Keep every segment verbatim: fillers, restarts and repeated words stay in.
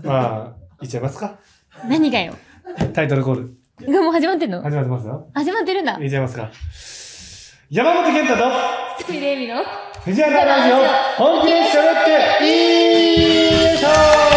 まあ、いっちゃいますか。 何がよ。 タイトルコール。 もう始まってんの？ 始まってますよ。 始まってるんだ。 いっちゃいますか。山本健太と、 つみれいみの藤原ラジオ、本気で喋っていいしょ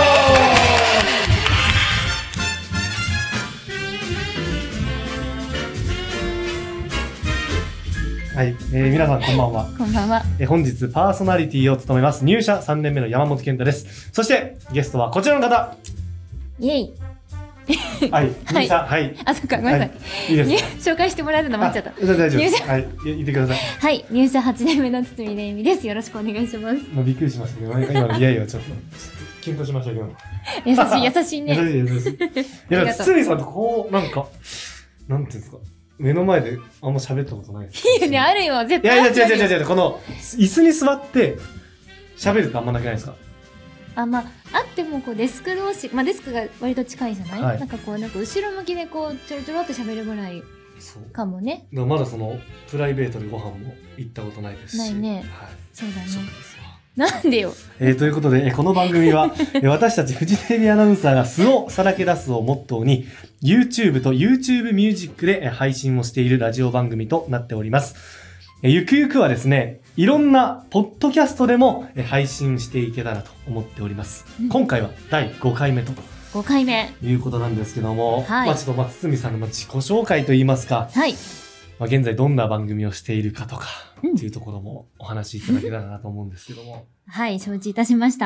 はい、えー、皆さんこんばんは。 こんばんは。 えー、本日パーソナリティを務めます入社さんねんめの山本健太です。そしてゲストはこちらの方。 イェイ。 はい、入社、はい。 あ、そっか、ごめんなさい。 はい、いいです。 紹介してもらえるの待っちゃった。 大丈夫です。はい、言ってください。 はい、入社はちねんめの堤礼美です。よろしくお願いします。 もうびっくりしましたけど、今のいやいやちょっとキュンとしましたけど。 優しい優しいね。 優しい優しい。いや、堤さんとこうなんかなんていうんですか。目の前であんま喋ったことないです。 いいよね、あるよ、絶対。 いやいや、違う違う違う違う、この、椅子に座って、喋るってあんまなくないですか？ あ、まあ、あっても、こう、デスク同士、まあ、デスクが割と近いじゃない、 はい、 なんかこう、なんか後ろ向きでこう、ちょろちょろって喋るぐらいかもね。 そう。まだその、プライベートでご飯も行ったことないですし。 ないね。 はい。 そうだね。 そうですわ。 なんでよ。 えー、ということで、この番組は、私たちフジテレビアナウンサーが素をさらけ出すをモットーに、YouTube と YouTube ミュージックで配信をしているラジオ番組となっております。ゆくゆくはですね、いろんなポッドキャストでも配信していけたらと思っております。うん、今回はだいごかいめと。 ごかいめ。 いうことなんですけども、 はい、 まあちょっとまあ堤さんの自己紹介といいますか、 はい。 まあ現在どんな番組をしているかとか、っていうところもお話しいただけたらなと思うんですけども。 はい、承知いたしました。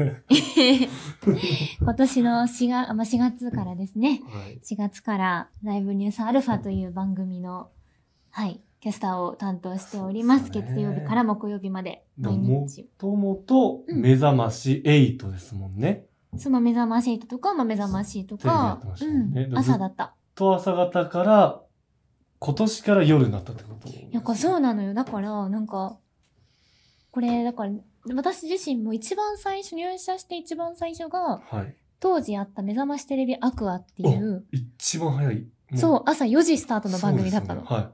今年のしがつ、まあ、しがつからですね、はい、しがつからライブニュースアルファという番組の、はい、キャスターを担当しております。月曜日から木曜日まで毎日。 もともと目覚ましエイトですもんね。 うん、その目覚ましエイトとか、まあ、目覚ましとか、ね、うん、朝だった。 と朝方から今年から夜になったってこと？ なんかそうなのよ。だから、なんか、これ、だから、私自身も一番最初、入社して一番最初が、はい、当時あった目覚ましテレビアクアっていう、 一番早い。 そう、朝よじスタートの番組だったの。 そうですね、はい。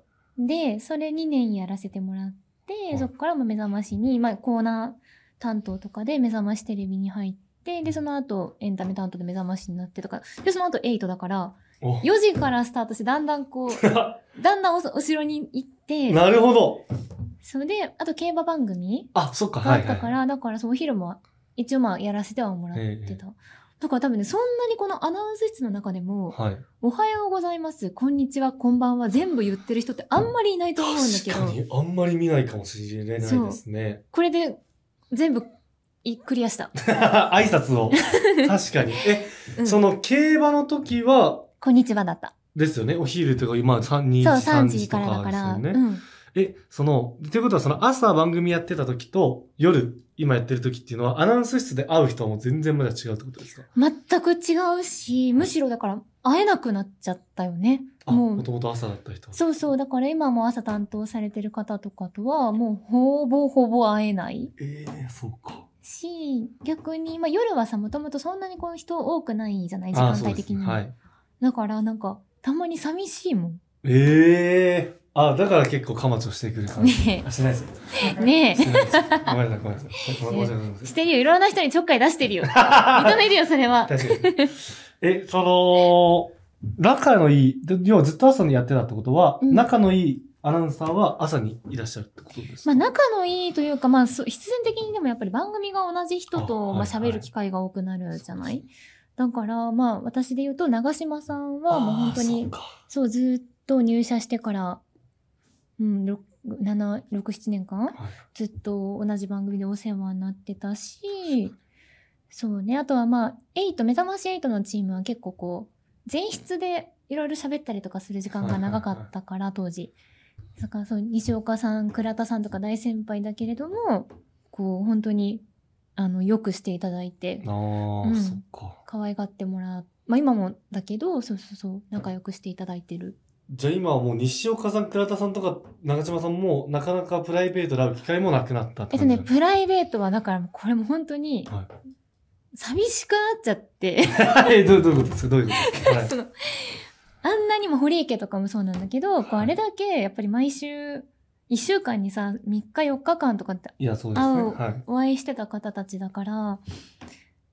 で、それにねんやらせてもらって、はい、そこからも目覚ましに、まあ、コーナー担当とかで目覚ましテレビに入って、で、その後、エンタメ担当で目覚ましになってとか、で、その後エイトだから、よじからスタートして、だんだんこう、だんだんお後ろに行って。 なるほど。 それで、あと競馬番組あ、そっか、 があったから、はいはい、だからそのお昼も一応まあやらせてはもらってた。だから多分ね、そんなにこのアナウンス室の中でも、はい、おはようございます、こんにちは、こんばんは、全部言ってる人ってあんまりいないと思うんだけど。 確かに、あんまり見ないかもしれないですね。 これで全部クリアした。 挨拶を。確かに。え、うん、その競馬の時は、 こんにちはだった。 ですよね。お昼とか、今、さん、にじ、 そう、さんじさんじとかですよね。 からだから。うん、 え、その、ということはその朝番組やってた時と夜今やってる時っていうのはアナウンス室で会う人はもう全然まだ違うってことですか？ 全く違うし、むしろだから会えなくなっちゃったよね。 あ、もう。もともと朝だった人。 そうそう。だから今も朝担当されてる方とかとはもうほぼほぼ会えない。 ええー、そうか。 し、逆に、まあ夜はさ、もともとそんなにこの人多くないじゃない、時間帯的に。はい。だからなんか、たまに寂しいもん。 ええー。あ、だから結構カマチョしてくる感じ。ねえ。してないですよ。 ねえ。 ごめんなさい、ごめんなさい。ごめんなさい。 してるよ。いろんな人にちょっかい出してるよ。認めるよ、それは。 確かに。え、その、仲のいい、要はずっと朝にやってたってことは、うん、仲のいいアナウンサーは朝にいらっしゃるってことですか？ まあ仲のいいというか、まあ必然的にでもやっぱり番組が同じ人とまあ喋る機会が多くなるじゃない？だから、まあ私で言うと、長島さんはもう本当に、そう、ずっと入社してから、うん、ろく、なな、ろく、ななねんかん、はい、ずっと同じ番組でお世話になってたし、そうね。あとはまあ、エイト、目覚ましエイトのチームは結構こう、前室でいろいろ喋ったりとかする時間が長かったから、はいはいはい、当時。だからそう、西岡さん、倉田さんとか大先輩だけれども、こう、本当に、あの、よくしていただいて。 ああ、うん、そっか。 可愛がってもらう。まあ今もだけど、そうそうそう、仲良くしていただいてる。 じゃあ今はもう西岡さん、倉田さんとか長島さんもなかなかプライベートで会う機会もなくなったって感じなんですか？えっとね、プライベートはだからこれも本当に、寂しくなっちゃって。 はい。どういうことですか？どういうことですか？はい、 そのあんなにも堀池とかもそうなんだけど、こうあれだけやっぱり毎週、一週間にさ、みっかよっかかんとかって、 いや、そうですね。 会う、はい、お会いしてた方たちだから、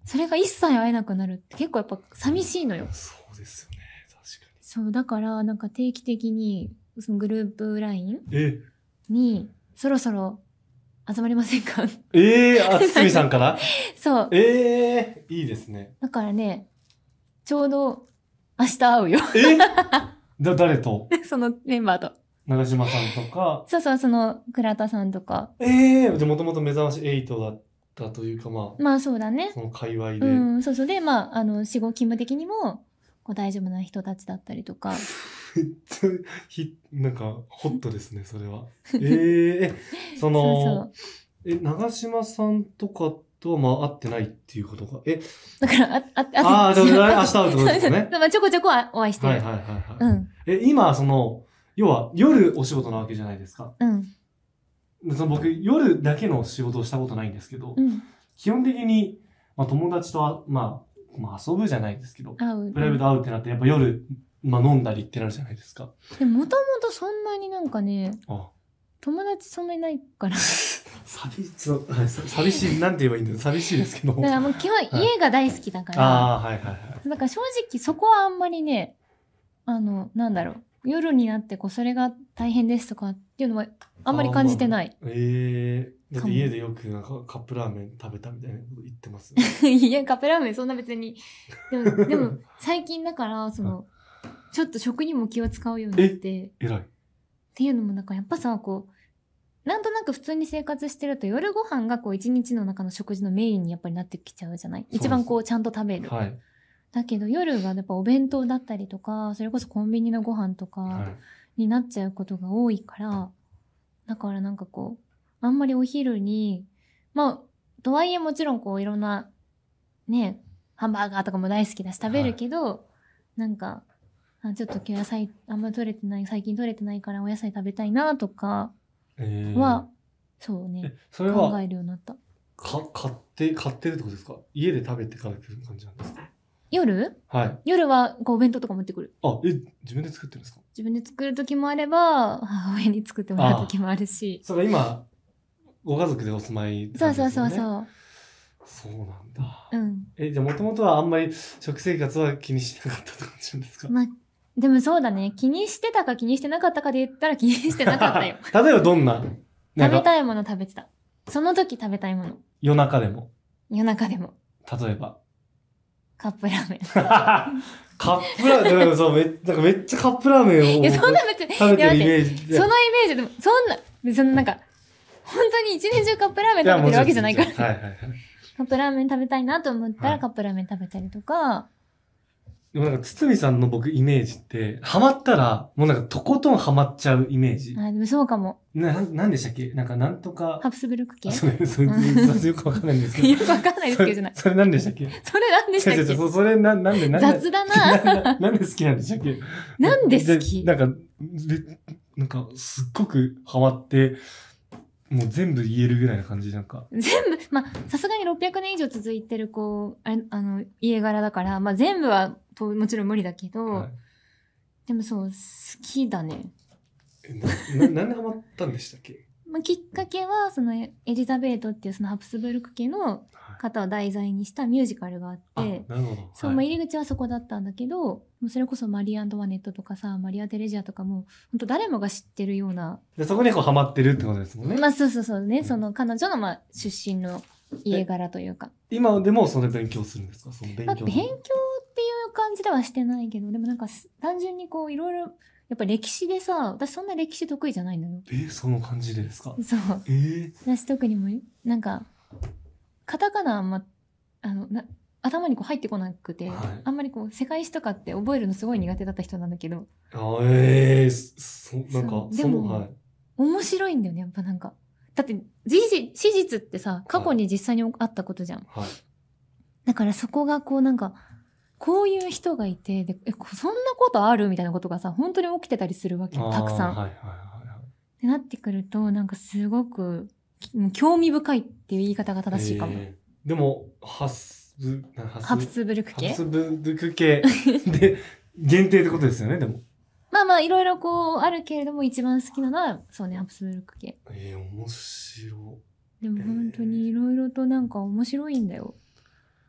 それが一切会えなくなるって結構やっぱ寂しいのよ。 そうですよね。確かそう、だからなんか定期的に、そのグループラインに。えに、そろそろ集まりませんかええー、あ、つつみさんからそう。 ええー、いいですね。 だからね、ちょうど明日会うよ。 えだ、誰とそのメンバーと。 長島さんとか。 そうそう、その倉田さんとか。 ええー、じゃもともと目覚ましエイトだったというか、まあ。 まあそうだね。 その界隈で。 うん、そうそう。で、まあ、あの、死後勤務的にも、こう大丈夫な人たちだったりとか。 めっちゃ、ひ、なんか、ホットですね、それは。ええー、その、 そうそう。 え、長島さんとかとは、まあ、会ってないっていうことが。え、 だから、あ、あ、 ああ、でも、明日会うってことですよね。 まあちょこちょこはお会いしてる。 はいはいはいはい。 うん。 え、今、その、要は、夜お仕事なわけじゃないですか。 うん。 その僕、夜だけの仕事をしたことないんですけど、 うん。 基本的に、まあ、友達とは、まあ、まあ、遊ぶじゃないですけど、 会う。 プライベート会うってなって、やっぱ夜、まあ、飲んだりってなるじゃないですか。 でも、もともとそんなになんかね、 あ友達そんなにないから。 寂しそう、はいさ寂しい、なんて言えばいいんだろう、寂しいですけど。 だからもう基本はい家が大好きだから、 ああ、はいはいはい。 だから正直そこはあんまりね、あの、なんだろう、夜になってこう、それが大変ですとかっていうのはあんまり感じてない。 あーまあええー、だってかも家でよくなんかカップラーメン食べたみたいなこと言ってます。 いや、カップラーメンそんな別に。でも、でも最近だから、その、ちょっと食にも気を使うようになって、 偉い。 っていうのもなんかやっぱさ、こう、なんとなく普通に生活してると夜ご飯がこう一日の中の食事のメインにやっぱりなってきちゃうじゃない？一番こうちゃんと食べる。 はい。 だけど夜がやっぱお弁当だったりとか、それこそコンビニのご飯とかはい。 になっちゃうことが多いから、だからなんかこう、あんまりお昼に、まあ、とはいえもちろんこういろんな、ね、ハンバーガーとかも大好きだし食べるけど、なんか、あちょっと今日野菜あんま取れてない、最近取れてないからお野菜食べたいなとかえー、 は、そうねえ、、それ考は、 えるようになった。 か、買って、買ってるってことですか？家で食べてから来る感じなんですか？ 夜はい。 夜はこうお弁当とか持ってくる。 あ、え、自分で作ってるんですか？ 自分で作る時もあれば、母親に作ってもらう時もあるし。 それ今、ご家族でお住まいってそうそう感じですよね。 そうそう。 そうなんだ。 うん。 え、じゃあもともとはあんまり食生活は気にしてなかったって感じなんですか？ まあ、でもそうだね。気にしてたか気にしてなかったかで言ったら気にしてなかったよ。 例えばどんな、なんか食べたいもの食べてた。その時食べたいもの。 夜中でも、 夜中でも。 例えば。 カップラーメン。 カップラーメン、そう、め、なんかめっちゃカップラーメンをいや、そんな別に。 食べてるイいやメージで。 そのイメージでも、そんな、そのなんか、本当に一年中カップラーメン食べてるわけじゃないから。 はいはいはい。 カップラーメン食べたいなと思ったはいらカップラーメン食べたりとか、 でもなんか、つつみさんの僕イメージって、ハマったら、もうなんかとことんハマっちゃうイメージ。 あ、でもそうかも。 な、なんでしたっけなんかなんとか。 ハプスブルク系あそれ、それ、それよくわかんないんですけど。 よくわかんないですけどじゃない。 それなんでしたっけ？ それなんでしたっ違う違うけ違うそれな、なんで、なんで。 雑だななななんで好きなんでしたっけ？ なんで好きなんか、でなんか、すっごくハマって、もう全部言えるぐらいな感じ、なんか。 全部、まあ、さすがにろっぴゃくねん以上続いてる、こう、あれあの、家柄だから、まあ全部はともちろん無理だけど、 はい、 でもそう、好きだね。 えな、な、なんでハマったんでしたっけ？ まあ、きっかけは、そのエリザベートっていうそのハプスブルク家の方を題材にしたミュージカルがあって、 あ、なるほど。 そう、 はい、 まあ、入り口はそこだったんだけど、もうそれこそマリー・アントワネットとかさ、マリア・テレジアとかも、本当誰もが知ってるような。 でそこにこうハマってるってことですもんね。 まあそうそうそうね、その彼女のまあ出身の家柄というか。 今でもそれ勉強するんですか？その勉まあ、 強。 勉強っていう感じではしてないけど、でもなんか単純にこういろいろ、やっぱ歴史でさ、私そんな歴史得意じゃないのよ。 えー、その感じでですか？ そう。 えー、 私特にも、なんか、カタカナあんま、あの、な頭にこう入ってこなくて、 はいあんまりこう世界史とかって覚えるのすごい苦手だった人なんだけど、 あええー、そ、なんかそ、うその、 でもはい。 面白いんだよね、やっぱなんか。だって、事実、史実ってさ、過去に実際にあったことじゃん。 はい。 だからそこがこうなんか、こういう人がいて、で、え、こそんなことあるみたいなことがさ、本当に起きてたりするわけよ、たくさん。 あーはいはいはいはい。 ってなってくると、なんかすごく、き興味深いっていう言い方が正しいかも。 えーでも、ハスブ、なハスハプスブルク系ハスブルク系で、限定ってことですよね、でも。 まあまあ、いろいろこう、あるけれども、一番好きなのは、そうね、ハプスブルク系。 ええー、面白でも本当にいろいろとなんか面白いんだよ。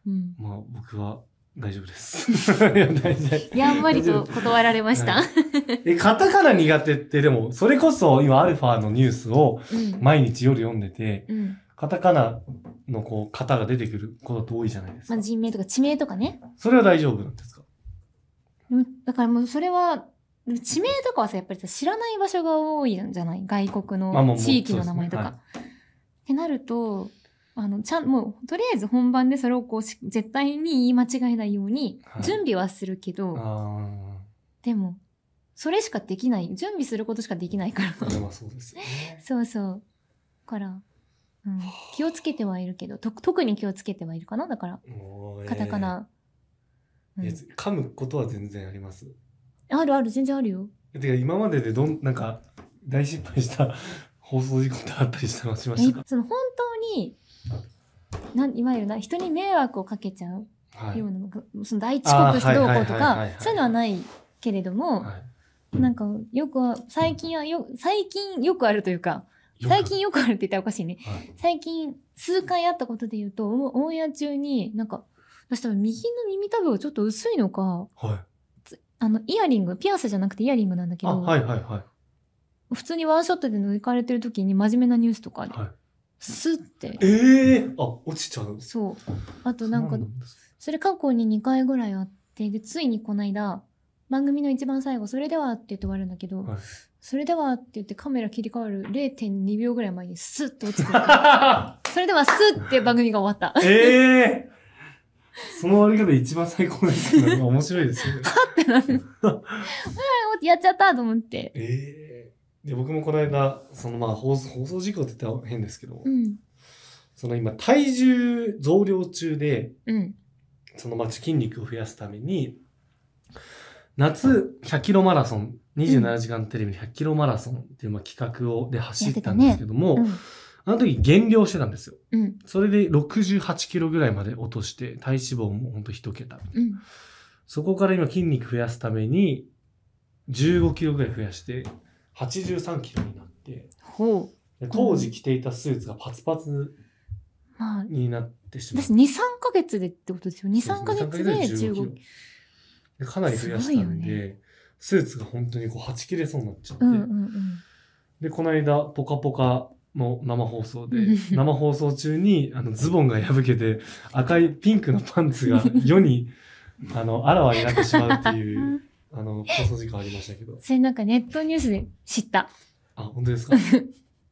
うん。 まあ僕は大丈夫です。いや、大丈夫。 やんわりと断られました。 え、カタカナ苦手ってでも、それこそ今アルファのニュースをうん。 毎日夜読んでて、 うん。 カタカナのこう、型が出てくることって多いじゃないですまあ、 か。 人名とか地名とかね。 それは大丈夫なんですか？ うんだからもうそれは、地名とかはさ、やっぱりさ、知らない場所が多いんじゃない？外国まあもうの地域の名前とか。 そうですってなると、あの、ちゃん、もう、とりあえず本番でそれをこうし、絶対に言い間違えないようには、い準備はするけど、 あでも、それしかできない。準備することしかできないから。 あ、でもそうですよね。 そうそう。だから、うん、気をつけてはいるけど、と特に気をつけてはいるかなだから、 もうカタカナ。うんえーえ噛むことは全然あります。 あるある、全然あるよ。 てか今まででどん、なんか、大失敗した放送事故ってあったりしたしまえしたか？ その本当に、なんいわゆるな、人に迷惑をかけちゃうはい。 ような、その大遅刻してどうこうとあーはいはいはいはいはいか、そういうのはないけれども、 はいなんか、よくは、最近はよ、最近よくあるというか、最近よくあるって言ったらおかしいね。 はい最近、数回あったことで言うと、オオンエア中に、なんか、私多分右の耳たぶがちょっと薄いのか、 はい。 あの、イヤリング、ピアスじゃなくてイヤリングなんだけあ、 ど、 はいはいはい。 普通にワンショットで抜かれてる時に真面目なニュースとかで、 はい。 スッて、 ええー、あ、落ちちゃう。 そう。あとなんかそう、ですそれ過去ににかいぐらいあって、で、ついにこの間、番組の一番最後、それではって言って終わるんだけど、 はいそれではって言ってカメラ切り替わる れいてんにびょうぐらい前にスッと落ちてる。それではスッって番組が終わった。 ええー、その終わり方一番最高ですけど、面白いですよね。 ってなる。やっちゃったと思って。 ええー。で、僕もこの間、そのまあ放送、放送事故って言ったら変ですけど、 うん。 その今体重増量中で、 うん。 そのまあ筋肉を増やすために、夏ひゃっキロマラソン、にじゅうななじかんテレビのひゃっキロマラソンっていうまあ企画をで走ったんですけども、 うん。 あの時減量してたんですよ。 うん。 それでろくじゅうはちキロぐらいまで落として、体脂肪もほんと一桁。 うん。 そこから今筋肉増やすために、じゅうごキロぐらい増やして、はちじゅうさんキロになって、 ほう。 で当時着ていたスーツがパツパツまあ、 になってしまっ私に、さんかげつでってことですよ。に、さんかげつでそうですねじゅうご。 でかなり増やしたすごいんで、 よねスーツが本当にこう、はち切れそうになっちゃって、 うんうんうん。 で、この間、ポカポカの生放送でうん、 生放送中に、あの、ズボンが破けて、赤いピンクのパンツが世に、あの、あらわになってしまうっていう、あの、放送事故ありましたけど。 それなんかネットニュースで知った。 あ、本当ですか？本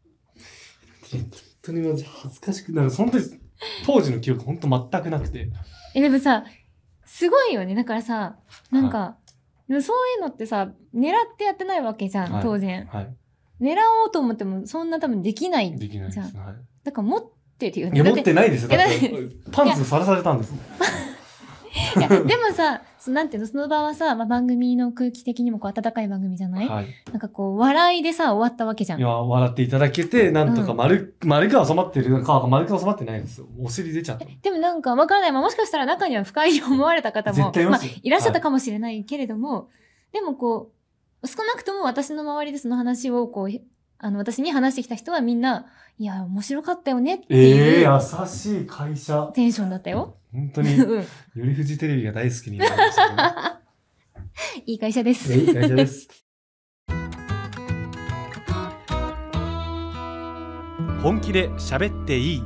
当にもう恥ずかしくなる。その時、当時の記憶本当全くなくて。 え、でもさ、すごいよね。だからさ、なんか、でもそういうのってさ、狙ってやってないわけじゃん、 はい当然。 はい。 狙おうと思っても、そんな多分できない。 できないです。 じはい。 だから持ってるよね。 いや、 だって持ってないですよ。だっいて、パンツさらされたんです。 いや、でもさ、そなんていうの、その場はさ、まあ、番組の空気的にもこう温かい番組じゃない、 はい。 なんかこう、笑いでさ、終わったわけじゃん。 いや、笑っていただけて、なんとか丸、丸くは収まってる。顔が丸くは収まってないですよ。お尻出ちゃった。 でもなんかわからない。まあ、もしかしたら中には不快に思われた方も、 絶対いますよあ、いらっしゃったかもしれないけれども、でもこう、少なくとも私の周りでその話をこう、あの、私に話してきた人はみんな、いや、面白かったよねってええいうー、優しい会社。 テンションだったよ。 本当に、 うんよりフジテレビが大好きになりましたね。 いい会社です。 いい会社です。本気で喋っていい。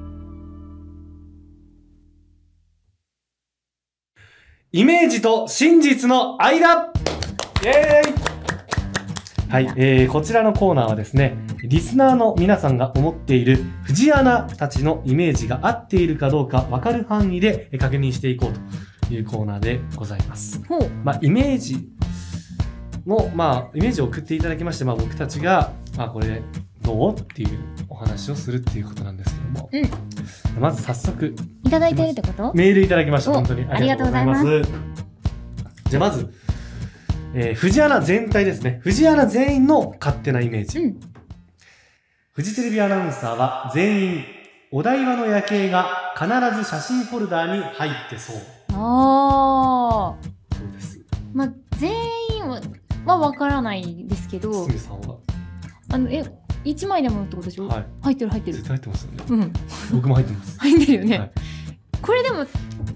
イメージと真実の間。イエーイ。はい、えー、こちらのコーナーはですね、リスナーの皆さんが思っている藤アナたちのイメージが合っているかどうか分かる範囲で確認していこうというコーナーでございます。 ほう。 まあ、イメージの、まあ、イメージを送っていただきまして、まあ、僕たちが、まあ、これどうっていうお話をするっていうことなんですけども、 うん。 まず早速いただいてるってことメールいただきました。 お本当にありがとうございますありがとうございます。じゃあまず、えー、藤アナ全体ですね。藤アナ全員の勝手なイメージ。 うん。 フジテレビアナウンサーは全員、お台場の夜景が必ず写真フォルダーに入ってそう。 あー。 そうです。 まあ、全員は、はわからないですけど、 堤さんは、 あの、え、一枚でもってことでしょ、 はい。 入ってる入ってる絶。対入ってますよね。 うん。 僕も入ってます。 入ってるよね。 はい。 これでも、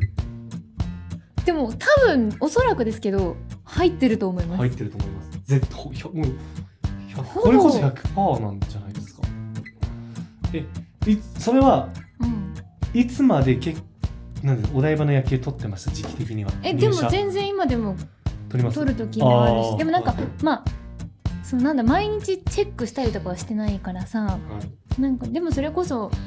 でも多分おそらくですけど入ってると思います。 入ってると思います。絶対ひゃもうひゃくこれこそ ひゃくパーセント なんじゃないですか。えいそれは、うん、いつまでけなんでお台場の夜景撮ってました時期的には。 えでも全然今でも撮ります。 撮る時もあるし、でもなんかまあそのなんだ毎日チェックしたりとかはしてないからさ、はい、なんかでもそれこそ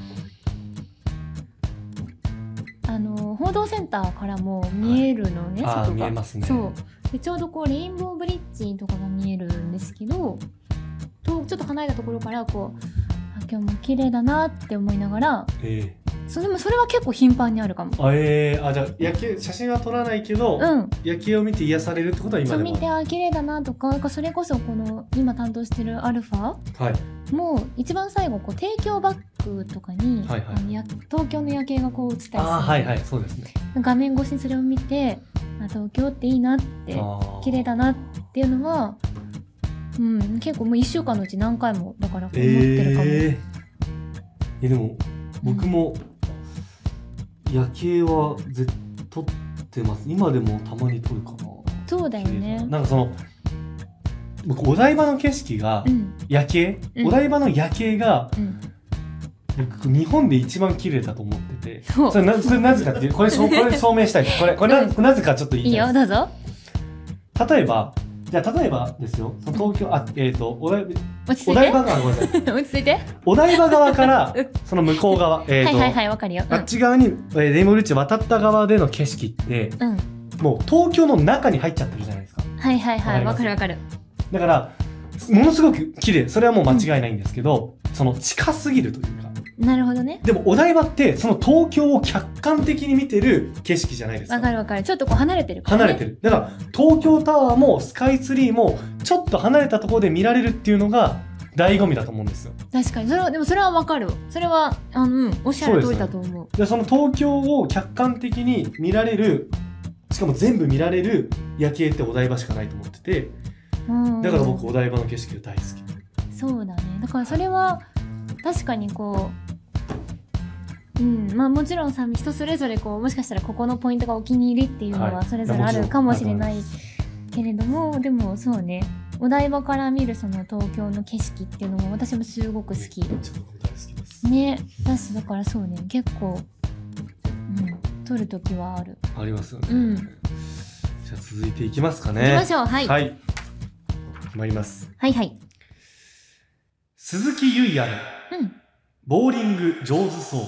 あの報道センターからも見えるのね、 はい、 外が見えますね。 そうでちょうどこうレインボーブリッジとかが見えるんですけど、とちょっと離れたところからこうあ今日も綺麗だなって思いながら、えー、それもそれは結構頻繁にあるかも。 あ、えー、あじゃあ夜景写真は撮らないけど、うん、夜景を見て癒されるってことは今でも。 そう見てあ綺麗だなとか、それこそこの今担当してるアルファ、はい、もう一番最後こう提供バッグとかに、はいはい、あのや東京の夜景がこう映ったりする。 あ、はいはい、そうですね。 画面越しにそれを見て、あ東京っていいなって綺麗だなっていうのは、うん、結構もういっしゅうかんのうち何回もだから思ってるかも。えー、えでも僕も夜景は絶対撮ってます。今でもたまに撮るかな。 そうだよね。 なんかその僕お台場の景色が、うん、夜景、うん、お台場の夜景が、うん、日本で一番綺麗だと思ってて、それ な, それなぜかってこれこれ証明したい。これこれ な,、うん、なぜかちょっと言いたい。 いいよどうぞ。 例えばじゃあ例えばですよ、その東京あえっ、ー、とお台お台場側ごめんなさい。 落ち着いて。 お台場側からその向こう側えっ、ー、とはいはいはいわかるよ。 うん、あっち側に、えー、レインボーブリッジ渡った側での景色って、うん、もう東京の中に入っちゃってるじゃないですか。 はいはいはいわかるわかる。 だからものすごく綺麗、それはもう間違いないんですけど、うん、その近すぎるというか。 なるほどね。 でもお台場ってその東京を客観的に見てる景色じゃないですか。 わかるわかる。ちょっとこう離れてるから、ね、 離れてる。だから東京タワーもスカイツリーもちょっと離れたところで見られるっていうのが醍醐味だと思うんですよ。 確かにそれはでもそれはわかる。それはあの、うん、おっしゃる通りだと思う。 で、その東京を客観的に見られる、しかも全部見られる夜景ってお台場しかないと思ってて、だから僕お台場の景色が大好き。 そうだね。だからそれは確かにこう。うん、まあもちろんさ人それぞれこうもしかしたらここのポイントがお気に入りっていうのはそれぞれあるかもしれないけれども、はい、でもそうねお台場から見るその東京の景色っていうのも私もすごく好き。ね、だしだからそうね結構、うん、撮るときはある。 ありますよね。 うん、 じゃあ続いていきますかね。 いきましょう。はい。 はい。参ります。 はいはい。 鈴木優也の、うん、ボーリング上手そう。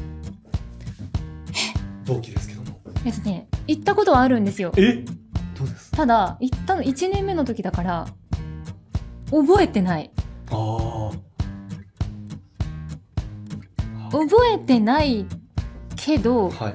同期ですけども。 えっとね、行ったことはあるんですよ。 え？どうです？ ただ行ったのいちねんめの時だから覚えてない。 ああ。覚えてないけど、はい、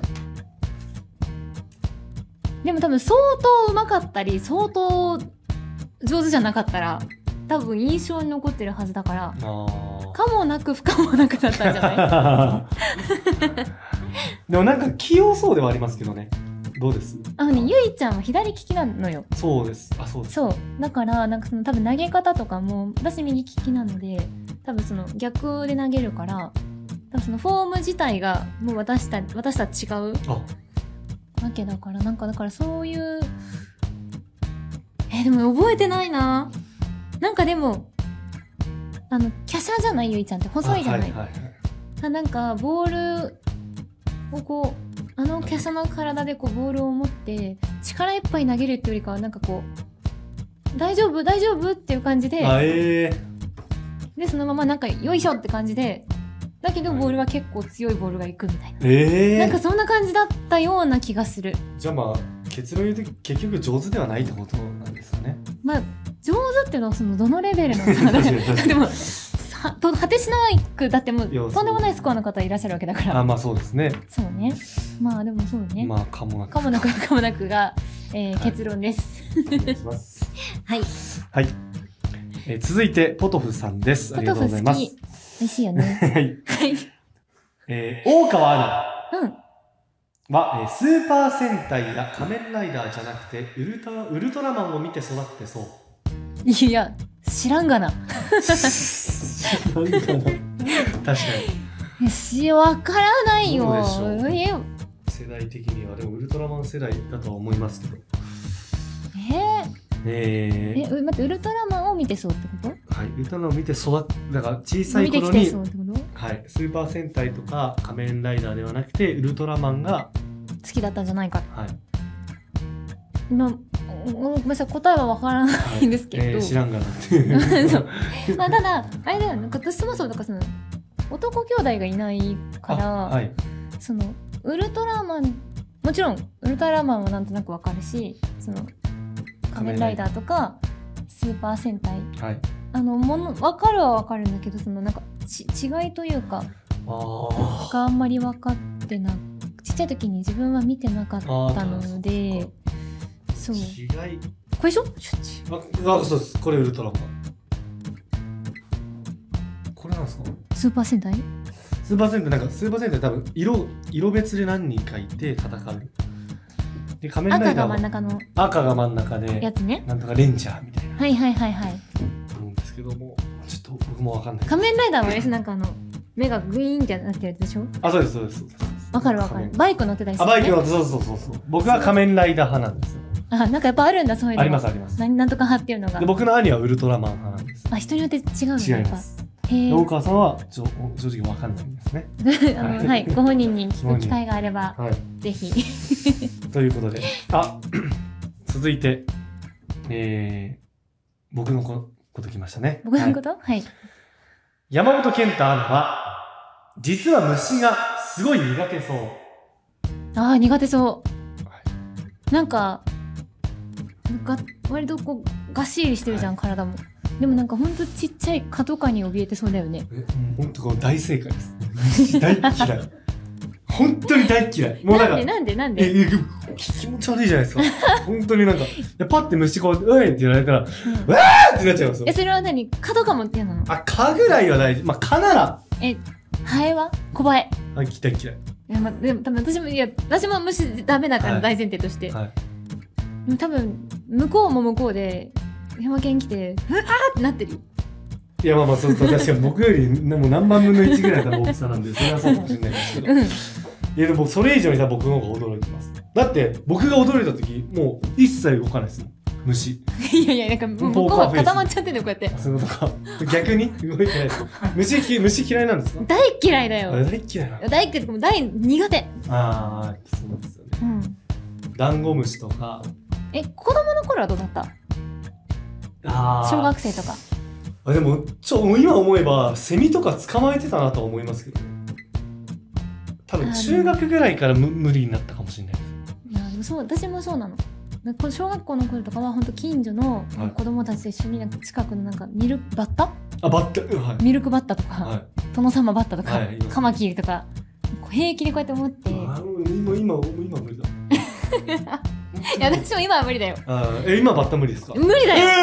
でも多分相当うまかったり相当上手じゃなかったら多分印象に残ってるはずだから、かもなく不可もなくだったんじゃないでもなんか器用そうではありますけどね。どうです？ あのね、ゆいちゃんは左利きなのよ。 そうです。あ、そうです。 そう。だからなんかその多分投げ方とかも私右利きなので、多分その逆で投げるから、多分そのフォーム自体がもう私た私たち違うわけだから、なんかだからそういうえー、でも覚えてないな。なんかでもあの華奢じゃないゆいちゃんって細いじゃない。はいはいはい、なんかボールをこうあの華奢の体でこうボールを持って力いっぱい投げるっていうよりかはなんかこう大丈夫大丈夫っていう感じで、 えー、でそのままなんかよいしょって感じでだけどボールは結構強いボールがいくみたいな、 えー、 なんかそんな感じだったような気がする。 じゃあまあ結論言うと結局上手ではないってことなんですよね。 まあ上手っていうのはそのどのレベルの差だでもと果てしなくだってもうとんでもないスコアの方いらっしゃるわけだから。 あ、まあそうですね。 そうね。まあでもそうね。 まあかもなくかもなくかもなくが、えー、結論です。 お願いします。 はい。 はい。えー、続いてポトフさんです。ありがとうございます。 美味しいよね。 はい。はい。えー、大川アナ。うん。は、えー、スーパー戦隊や仮面ライダーじゃなくてウルトラウルトラマンを見て育ってそう。 いや知らんがな。 確かに。 しわからないよ。 正世代的にはでもウルトラマン世代だとは思いますけど。 えー、 えー、 え、待って、ウルトラマンを見てそうってこと？ はい、ウルトラマンを見て育っだから小さい見て頃に、 きてそうってこと？ はい、スーパー戦隊とか仮面ライダーではなくてウルトラマンが、 好きだったんじゃないか。 はい、 まあ、ごめんなさい、答えはわからないんですけど、 えー、知らんがなっていうそうまあ、ただあれだよね、私そもそもとかその男兄弟がいないから、 はい、 そのウルトラマン、もちろんウルトラマンはなんとなくわかるし、その仮面ライダーとかスーパー戦隊、 はい、 あのもの分かるは分かるんだけど、そのなんかち違いというかあがあんまり分かってな、ちっちゃい時に自分は見てなかったので、そう違いこれでしょ？シュッチああ、そうです。これウルトラマン。これなんですか？ スーパー戦隊？ スーパー戦隊なんかスーパー戦隊多分色色別で何人かいて戦う。で仮面ラ赤がイダーは真ん中の赤が真ん中でやつね。 なんとかレンジャーみたいな。 はいはいはいはい。 なんですけども、ちょっと僕もわかんない。 仮面ライダーはですなんかあの目がグイーンってなってるやつでしょ？ あ、そうですそうですそうです。 わかるわかる。バイク乗ってたりすあ、 る、ね。 バイクのそうそうそうそう。僕は仮面ライダー派なんですよ。 あ、なんかやっぱあるんだ、そういうの。 ありますあります。 ななんとか派っていうのが。 で僕の兄はウルトラマン派なんです。 あ、人によって違うのね。 違います。 へえ。 大川さんはちょ正直わかんないんですね。 あのはい、ご本人に聞く機会があれば、 はい、 ぜひ。 ということで、あ、続いて、えー、僕のここときましたね。 僕のこと？はい。はい、 山本健太アナは、実は虫がすごい苦手そう。 ああ、苦手そう。 はい、 なんか、が割とこう、がっしりしてるじゃん、はい、体も。でもなんかほんとちっちゃい蚊とかに怯えてそうだよね。 え、ほんとこの大正解です。虫大嫌い。本当に大嫌い。もうなんか、 なんでなんでなんでえ、え、気持ち悪いじゃないですか。本当になんか、パッて虫こう、うえって言われたら、うん、わーってなっちゃいますよ。 え、それは何？蚊とかも嫌なの？ あ、蚊ぐらいは大事。まあ、蚊なら。 え、ハエは？小バエ。 あ、嫌い嫌い。 いや、ま、でも多分私も、いや、私も虫ダメだから、はい、大前提として。はい。でも多分、向こうも向こうで、山県来て、うわーってなってるよ。いや、まあまあ、そうそう、確かに僕よりもう何万分のいちぐらいの大きさなんで、それはそうかもしれないですけど。うん、いや、でもそれ以上に僕の方が驚いてます。だって、僕が驚いた時、もう一切動かないですもん。虫。いやいや、なんか向こうは固まっちゃってんの、こうやって。 そういうことか。逆に動いてないです。虫、虫嫌いなんですか？ 大嫌いだよ。 大嫌いなの？ 大嫌い、もう大苦手。 ああ、そうですよね。うん。ダンゴムシとか。 え、子供の頃はどうだった？ああ。小学生とか。 あ、でも、ちょ、今思えば、セミとか捕まえてたなとは思いますけど。多分、中学ぐらいからむ無理になったかもしれないです。 いや、でもそう、私もそうなの。小学校の頃とかは本当近所の子供たちと一緒になんか近くのなんかミルクバッタ、 あ、バッタ、はい、 ミルクバッタとか、はい、殿様バッタとか、はい、カマキリとか平気でこうやって思って、 あ、今今今無理だ。 いや、私も今は無理だよ。 あ、え、今バッタ無理ですか？ 無理だよ。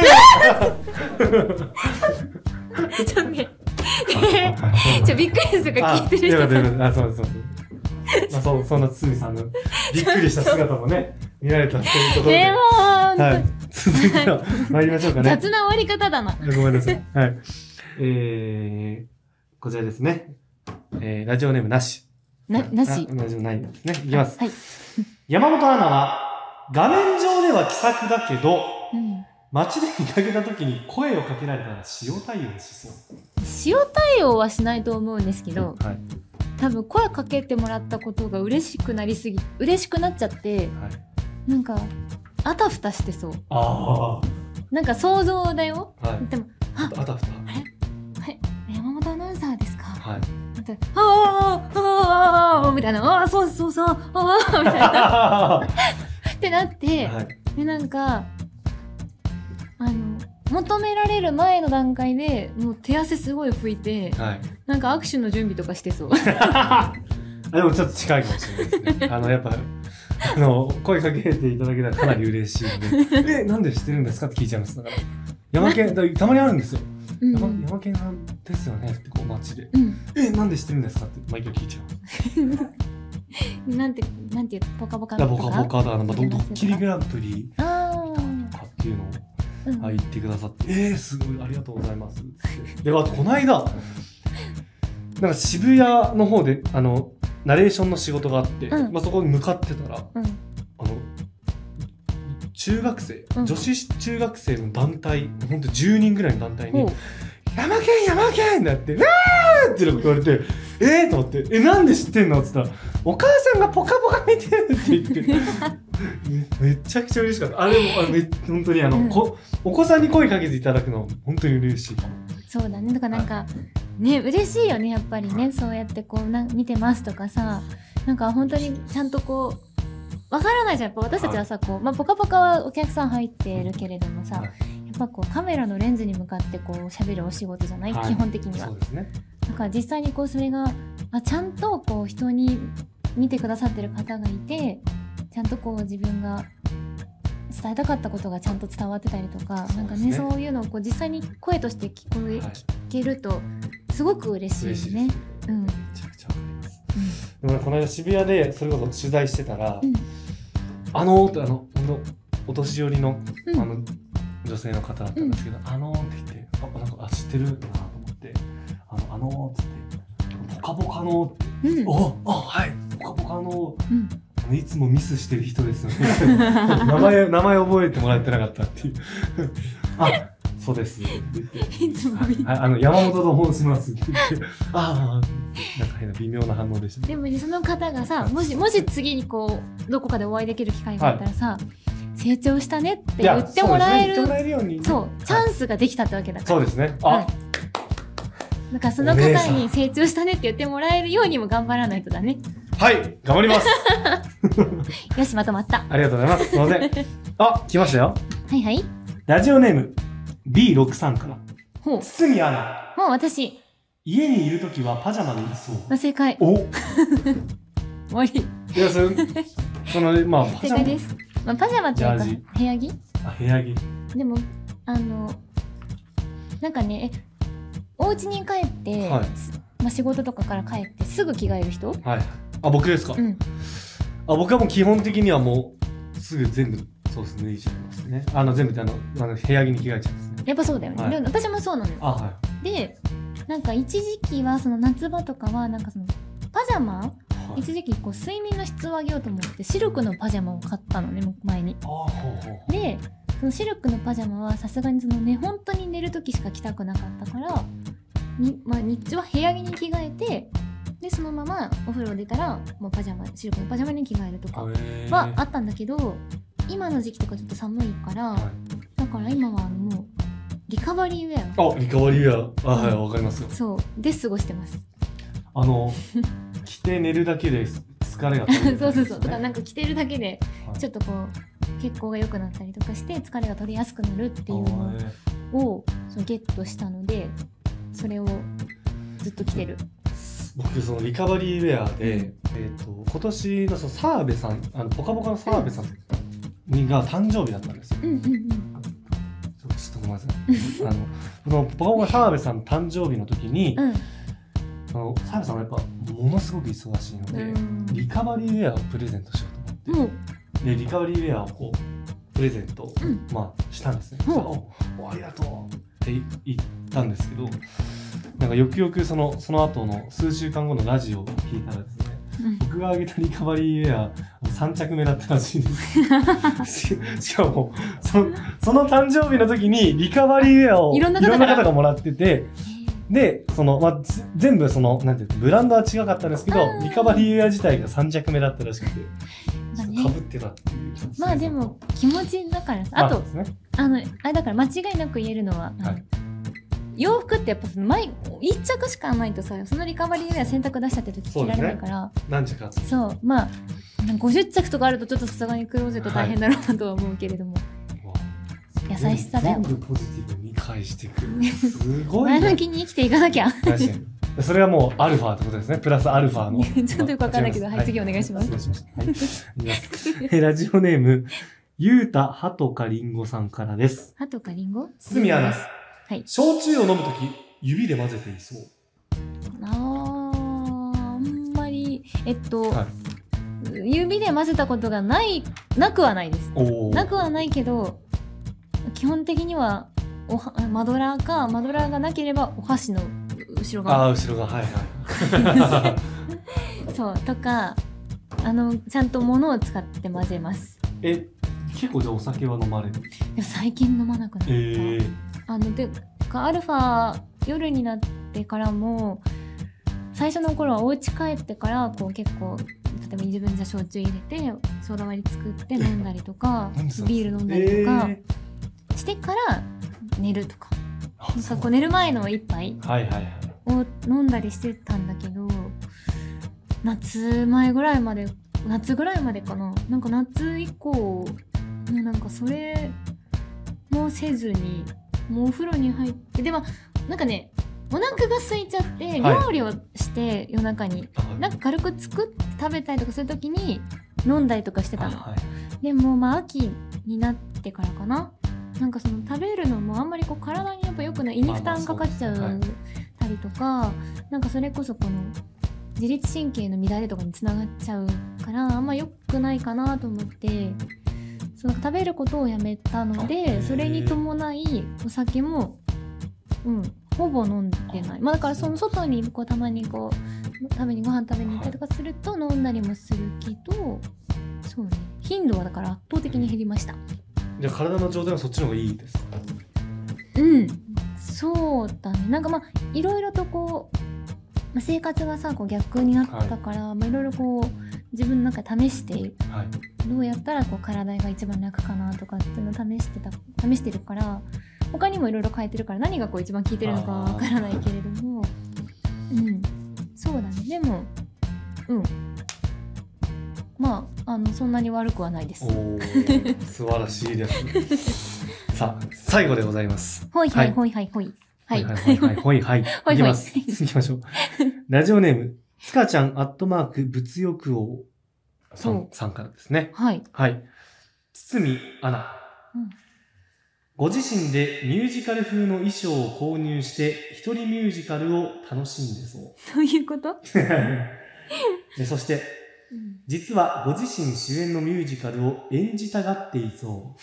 ちょっとね、ちょびっくりするか聞いてる人が。 あ、そうそうそう。まあ、そ, そんな堤さんのびっくりした姿もね見られたということで、 でもはい、続いては参りましょうかね。 雑な終わり方だな。 ごめんなさい。はい。えー、こちらですね。えー、ラジオネームなし。 な、なし。 ラジオないですね。いきます。 はい。 山本アナは画面上では気さくだけど、 うん、 街で見かけた時に声をかけられたら塩対応しそう。 塩対応はしないと思うんですけど。 はい。 多分声かけてもらったことが嬉しくなりすぎ嬉しくなっちゃって、はい、なんかあたふたしてそう。 ああ、 なんか想像だよ、 はい、 でもああたふた、 あれ、はい、山本アナウンサーですか、 はい、 みたいな、あーあーあーみたいな、あーそうそうそう、あーみたいなってなって、はい、でなんかあの求められる前の段階でもう手汗すごい拭いて、はい、なんか握手の準備とかしてそう。 あ、でもちょっと近いかもしれないですね。あのやっぱあの声かけていただけたらかなり嬉しいので、え、なんで知ってるんですかって聞いちゃいます。だから山県だたまにあるんですよ。うん、山, 山県なんですよねってこう街で、うん、え、なんで知ってるんですかって毎回聞いちゃう。なんてなんていうポカポカとか。ポカポカだな、まあ、ドッキリグランプリとかっていうのを。うん、はい、言ってくださって、えー、すごいありがとうございますって。で、あとこの間なんか渋谷の方であのナレーションの仕事があって、 うんまあ、そこに向かってたら、 うん。 あの中学生、 うん女子中学生の団体、ほんとじゅうにんぐらいの団体にほう。 「山県山県!」ってなって「わー!」って言われて「えー!」と思って「えなんで知ってんの?」って言ったら「お母さんがポカポカ見てる」って言ってめめちゃくちゃ嬉しかった。あれもあめ本当にあの、 うんこお子さんに声かけていただくの本当に嬉しいかも。 そうだね。だからなんか、ね、嬉しいよね、やっぱりね。そうやってこう、な見てますとかさ、なんか本当にちゃんとこう、わからないじゃん。やっぱ私たちはさ、こう、まあ、ぽかぽかはお客さん入ってるけれどもさ、 はいやっぱこう、カメラのレンズに向かってこう、喋るお仕事じゃない、 はい基本的にはそう。ですね。 だから実際にこう、それが、あ、ちゃんとこう、人に見てくださってる方がいて、ちゃんとこう、自分が伝えたかったことがちゃんと伝わってたりとか、なんかね、 そうですねそういうのをこう、実際に声として聞こえ、 はい聞けると、すごく嬉しいよね嬉しいです。 うん。 めちゃくちゃわかります。でもねこの間渋谷でそれこそ取材してたら、 うんあのーってあのほんとお年寄りの、 うんあの女性の方だったんですけど、あのーって言ってあなんかあ知ってるなと思ってあのあのーって言ってポカポカのって、 うん。 おあはいポカポカのうん。 あのいつもミスしてる人ですよね名前名前覚えてもらえてなかったっていうあそうですって言っていつも見はいあの山本と申しますって言ってああなんか変な微妙な反応でしたね。 でもね、その方がさ、もし、もし次にこう、どこかでお会いできる機会があったらさ、成長したねって言ってもらえる、 いやそうですね言ってもらえるようにねそう、チャンスができたってわけだから。 そうですね。あ、 だからその方に成長したねって言ってもらえるようにも頑張らないとだね。 はい頑張りますよし、まとまった。 ありがとうございます。すいません。あ、来ましたよ。 はいはい。 ラジオネーム ビーろくさん からほう。 堤アナ、 もう私、 家にいるときはパジャマでいそう。 まあ、正解。 お終わり。 いや、それ、その、まあ、パジャマ。 正解です。まあ、パジャマっていうかジャージ、 部屋着あ、部屋着。 でも、あの、なんかね、え、お家に帰って、 はいすまあ、仕事とかから帰ってすぐ着替える人はい。あ、僕ですか、 うん。 あ、僕はもう基本的にはもう、すぐ全部、そうですね、脱いじゃいますね。あの、全部ってあの、あの部屋着に着替えちゃうんですね。 やっぱそうだよね。 はいでも私もそうなのよ。 あ、はで、なんか一時期はその夏場とかはなんかそのパジャマ、 い。はい、 一時期こう睡眠の質を上げようと思ってシルクのパジャマを買ったのね、前に。 あ、ほうほう。 で、そのシルクのパジャマはさすがにそのね、本当に寝る時しか着たくなかったからに、まあ、日中は部屋着に着替えて、でそのままお風呂出たらもうパジャマ、シルクのパジャマに着替えるとかへーはあったんだけど、今の時期とかちょっと寒いから、 はいだから今はあのもうリカバリーウェア、 あ、リカバリーウェア。あ、はい、わかりますよ。 そうで過ごしてます。 あの、着て寝るだけで疲れが取れる、 そうそうそう。だからなんか着てるだけではいちょっとこう血行が良くなったりとかして疲れが取りやすくなるっていうのあーをそのゲットしたので、それをずっと着てる。 僕そのリカバリーウェアで、えっ、と今年のその澤部さん、あのポカポカの澤部さんが誕生日だったんですよ。 うんうんうん。 ちょっとごめんなさい。あのこのポカポカ澤部さんの誕生日の時に、 うんあの澤部さんはやっぱものすごく忙しいので、 うんリカバリーウェアをプレゼントしようと思って、 もうでリカバリーウェアをこうプレゼント、 うんまあしたんですね。 うんそしたらおおありがとうって言ったんですけど、なんかよくよくそのその後の数週間後のラジオを聞いたらですね、 うん僕があげたリカバリーウェアさん着目だったらしいですししかもそその誕生日の時にリカバリーウェアをいろんな方から方がもらってて、でその、まあ、ぜ全部そのなんていうのブランドは違かったんですけど、 うんリカバリーウェア自体がさん着目だったらしくてだねかぶってたっていう。 まあでも気持ちだからさ、あとですね、 あのあれだから間違いなく言えるのは、あのはい洋服ってやっぱその毎一着しかないとさ、そのリカバリーウェア洗濯出したって時着られないから、 何着かそう、まあごじゅっ着とかあるとちょっとさすがにクローゼット大変だろうなとは思うけれども、優しさだよ。 全部ポジティブに返してくる。すごい前な。 向きに生きていかなきゃ。 確かに。それはもうアルファってことですね。プラスアルファの。 ちょっとよくわかんないけど、はい、次お願いします。 失礼しました。はい。いきますえラジオネーム、ゆうたはとかりんごさんからです。 歯とかリンゴ堤アナ、 はい。 焼酎を飲むとき、指で混ぜていそう。 あー、あんまり、えっと、 はい。 指で混ぜたことがない、なくはないです。 おー。 なくはないけど、基本的にはおはマドラーか、マドラーがなければお箸の後ろ側。 あー、後ろが、はいはい。 そそうとかあのちゃんと物を使って混ぜます。 え、結構じゃあお酒は飲まれる？ でも最近飲まなくなった。えー、あのでアルファ夜になってからも最初の頃はお家帰ってからこう結構例えば自分じゃ焼酎入れてソーダ割り作って飲んだりとかビール飲んだりとかしてから寝るとか、えー、なんかこう寝る前の一杯を飲んだりしてたんだけど、夏前ぐらいまで夏ぐらいまでかな、なんか夏以降ね、なんかそれもせずにもうお風呂に入って、でもなんかねお腹が空いちゃって料理をして夜中に、はい、なんか軽く作って食べたりとかするときに飲んだりとかしてたの、はいはい、でもまあ秋になってからかな、なんかその食べるのもあんまりこう体にやっぱ良くない、胃に負担かかっちゃうたりとか、なんかそれこそこの自律神経の乱れとかにつながっちゃうからあんま良くないかなと思って、その食べることをやめたので、それに伴いお酒もうんほぼ飲んでない。まあだからその外にこうたまにこう食べにご飯食べに行ったりとかすると飲んだりもするけど、そうね、頻度はだから圧倒的に減りました。 じゃあ体の状態はそっちの方がいいですか？ うん、そうだね。なんかまあいろいろとこう、まあ、生活がさこう逆になったから、はい、まあいろいろこう自分の中で試して、はい、どうやったらこう体が一番楽かなとかっていうのを試してた試してるから。他にもいろいろ変えてるから何がこう一番効いてるのかわからないけれども、うん、そうだね。でも、うん、まああのそんなに悪くはないです。 おー、素晴らしいです。さあ最後でございます。 ほいはいほいはいほいはいはいはいはいほいはいいきます。いきましょう。ラジオネームつかちゃんアットマーク物欲王さんさんからですね。はいはい。堤アナ。うん、ご自身でミュージカル風の衣装を購入して一人ミュージカルを楽しんでそう。 どういうことそして、うん、実はご自身主演のミュージカルを演じたがっていそう。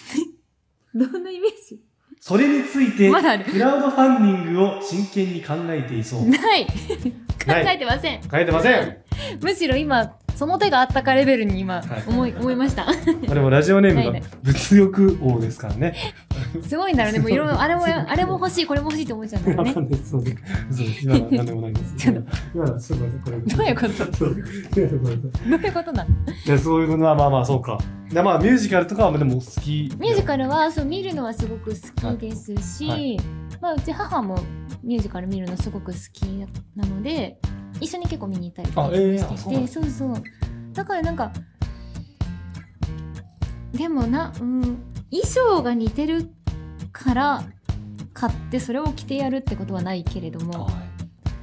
どんなイメージ？ それについて、ま、クラウドファンディングを真剣に考えていそう。 ない考えてません。 考えてません。 むしろ今その手があったかレベルに今思い、はい、思いました。 でもラジオネームが物欲王ですからね。 すごいんだろうね。もういろいろあれもあれも欲しいこれも欲しいって思っちゃうんだよね。 そうです。そうです。今は何でもないです。今はちょっとこれ。 どういうこと？どういうことなの？ いやそういうのはまあまあそうか。でまあミュージカルとかはでも好き。 ミュージカルはそう見るのはすごく好きですし、はいはい、まあうち母もミュージカル見るのすごく好きなので。一緒に結構見に行ったりとかしてて、えー、そうそうだからなんかでもな、うん、衣装が似てるから買ってそれを着てやるってことはないけれども、はい、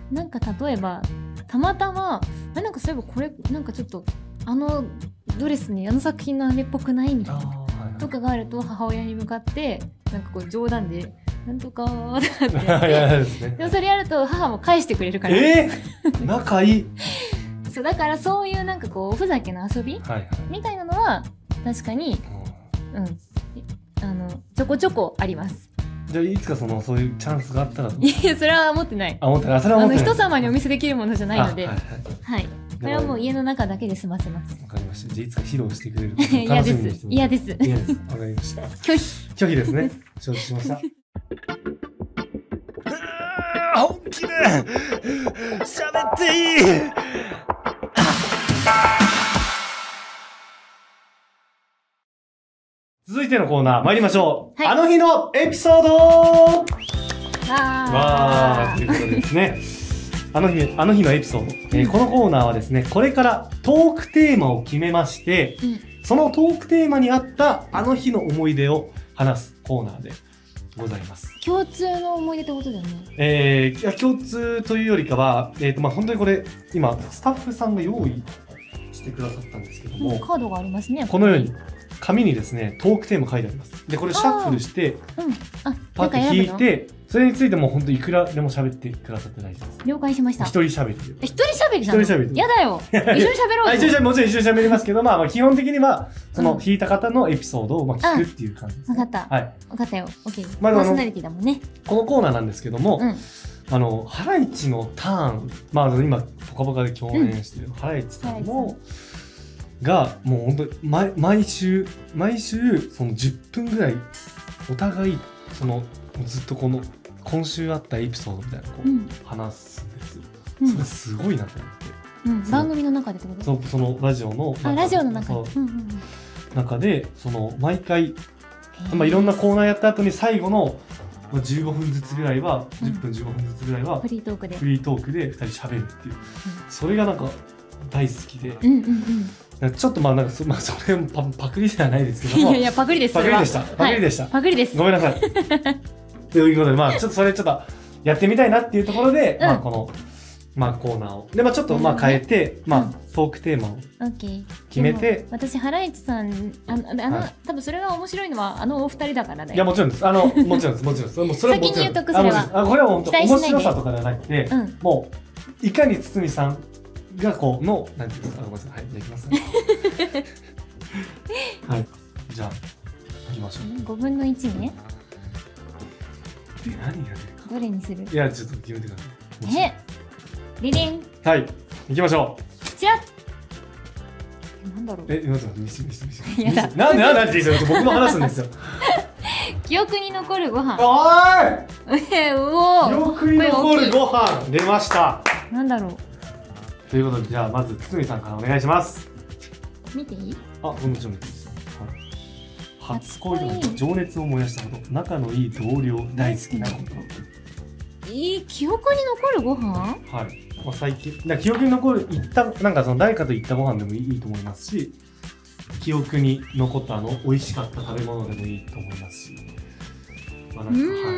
なんか例えばたまたまあなんかそういえばこれなんかちょっとあのドレスにあの作品のあれっぽくないみたいな、はい、とかがあると母親に向かってなんかこう冗談でなんとかーってやってでもそれやると母も返してくれるから、 えー、仲いい。 そうだからそういうなんかこうおふざけの遊び、はいはい、みたいなのは確かに、うん、あのちょこちょこあります。 じゃあいつかそのそういうチャンスがあったらいやそれは持ってない。 あ持ってない。それは持ってない。 あの人様にお見せできるものじゃないので、はい、はいはい、これはもう家の中だけで済ませます。 わかりました。じゃあいつか披露してくれる嫌です嫌です嫌です。わかりました。 拒否拒否ですね。承知しました。本気で喋っていい。続いてのコーナー参りましょう、はい、あの日のエピソードわーということでですねあの日あの日のエピソード、えー、このコーナーはですねこれからトークテーマを決めまして、うん、そのトークテーマに合ったあの日の思い出を話すコーナーでございます。 共通の思い出ってことだよね。 えー、いや共通というよりかは、えーとまあ、本当にこれ今スタッフさんが用意してくださったんですけども、 カードがありますね。 このように紙にですねトークテーマ書いてあります。でこれシャッフルして、うん、あパッと引いてそれについても本当いくらでも喋ってくださって大丈夫です。 了解しました。 一人喋り。 一人喋りなの？一人喋り。やだよ。一緒に喋ろう。 あ、一緒にもちろん一緒に喋りますけど、まあ、まあ基本的にはその引いた方のエピソードをまあ聞くっていう感じです、ね。 分かった。 はい。 分かったよ。オッケー。 まあ、 パーソナリティだもんね。 このコーナーなんですけども、うん、 あの、ハライチのターン、まあ、あの今、ぽかぽかで共演してるハライチさんも、が、もう本当に毎、毎週、毎週、そのじゅっぷんぐらい、お互い、その、ずっとこの、今週あったエピソードみたいなのをこう、 うん、 話すんですよ。 うん、 それすごいなと思って。 うん、番組の中でってこと？ そそのラジオのあ、ラジオの中で、 そううんうんうん、 中で、その、毎回、まあ、いろんなコーナーやった後に最後のじゅうごふんずつぐらいは、じゅっぷんじゅうごふんずつぐらいは、 フリートークで。 フリートークでふたり喋るっていう。それがなんか大好きで。 うんうんうん。 ちょっとまあなんかそ、まあ、それも パ, パクリではないですけども。 いやいや、パクリです。 パクリでした。パクリでした。 はい、パクリです。 ごめんなさい。ということで、まあ、ちょっとそれちょっとやってみたいなっていうところで、うん、まあこの、まあコーナーを。で、まあちょっとまあ変えて、うん、まあトークテーマを決めて。 私、ハライチさん、あの、あの、はい、多分それが面白いのは、あのお二人だからね。 いや、もちろんです。あの、もちろんです。もちろんです。もうそれはもちろん。 先に言うとく、それは。 あ、これは本当面白さとかではなくて、うん、もう、いかに堤さんがこうの、なんていうんですか、ごめんなさい。はい、じゃあいきますね。はい。じゃあ、いきましょう。 ごぶんのいちね。 で、何が出るか。 どれにする？ いや、ちょっと決めてください。 えリリン。 はい。行きましょう。 じゃなんだろう。 え、待って、見せて見せて見せて。 やだ。 なんでなんでなんで僕も話すんですよ。 記憶に残るご飯。 おーいえ、うお記憶に残るご飯出ました。 なんだろう。 ということで、じゃあまず堤さんからお願いします。 見ていい？ あ、もちろん見ていいです。はい、初恋の情熱を燃やしたこと、仲のいい同僚、大好きなこと。 えー、記憶に残るご飯？ はい。まあ、最近、だ記憶に残る、行った、なんかその誰かと行ったご飯でもいいと思いますし、記憶に残ったあの、美味しかった食べ物でもいいと思いますし、まあなんか、はい。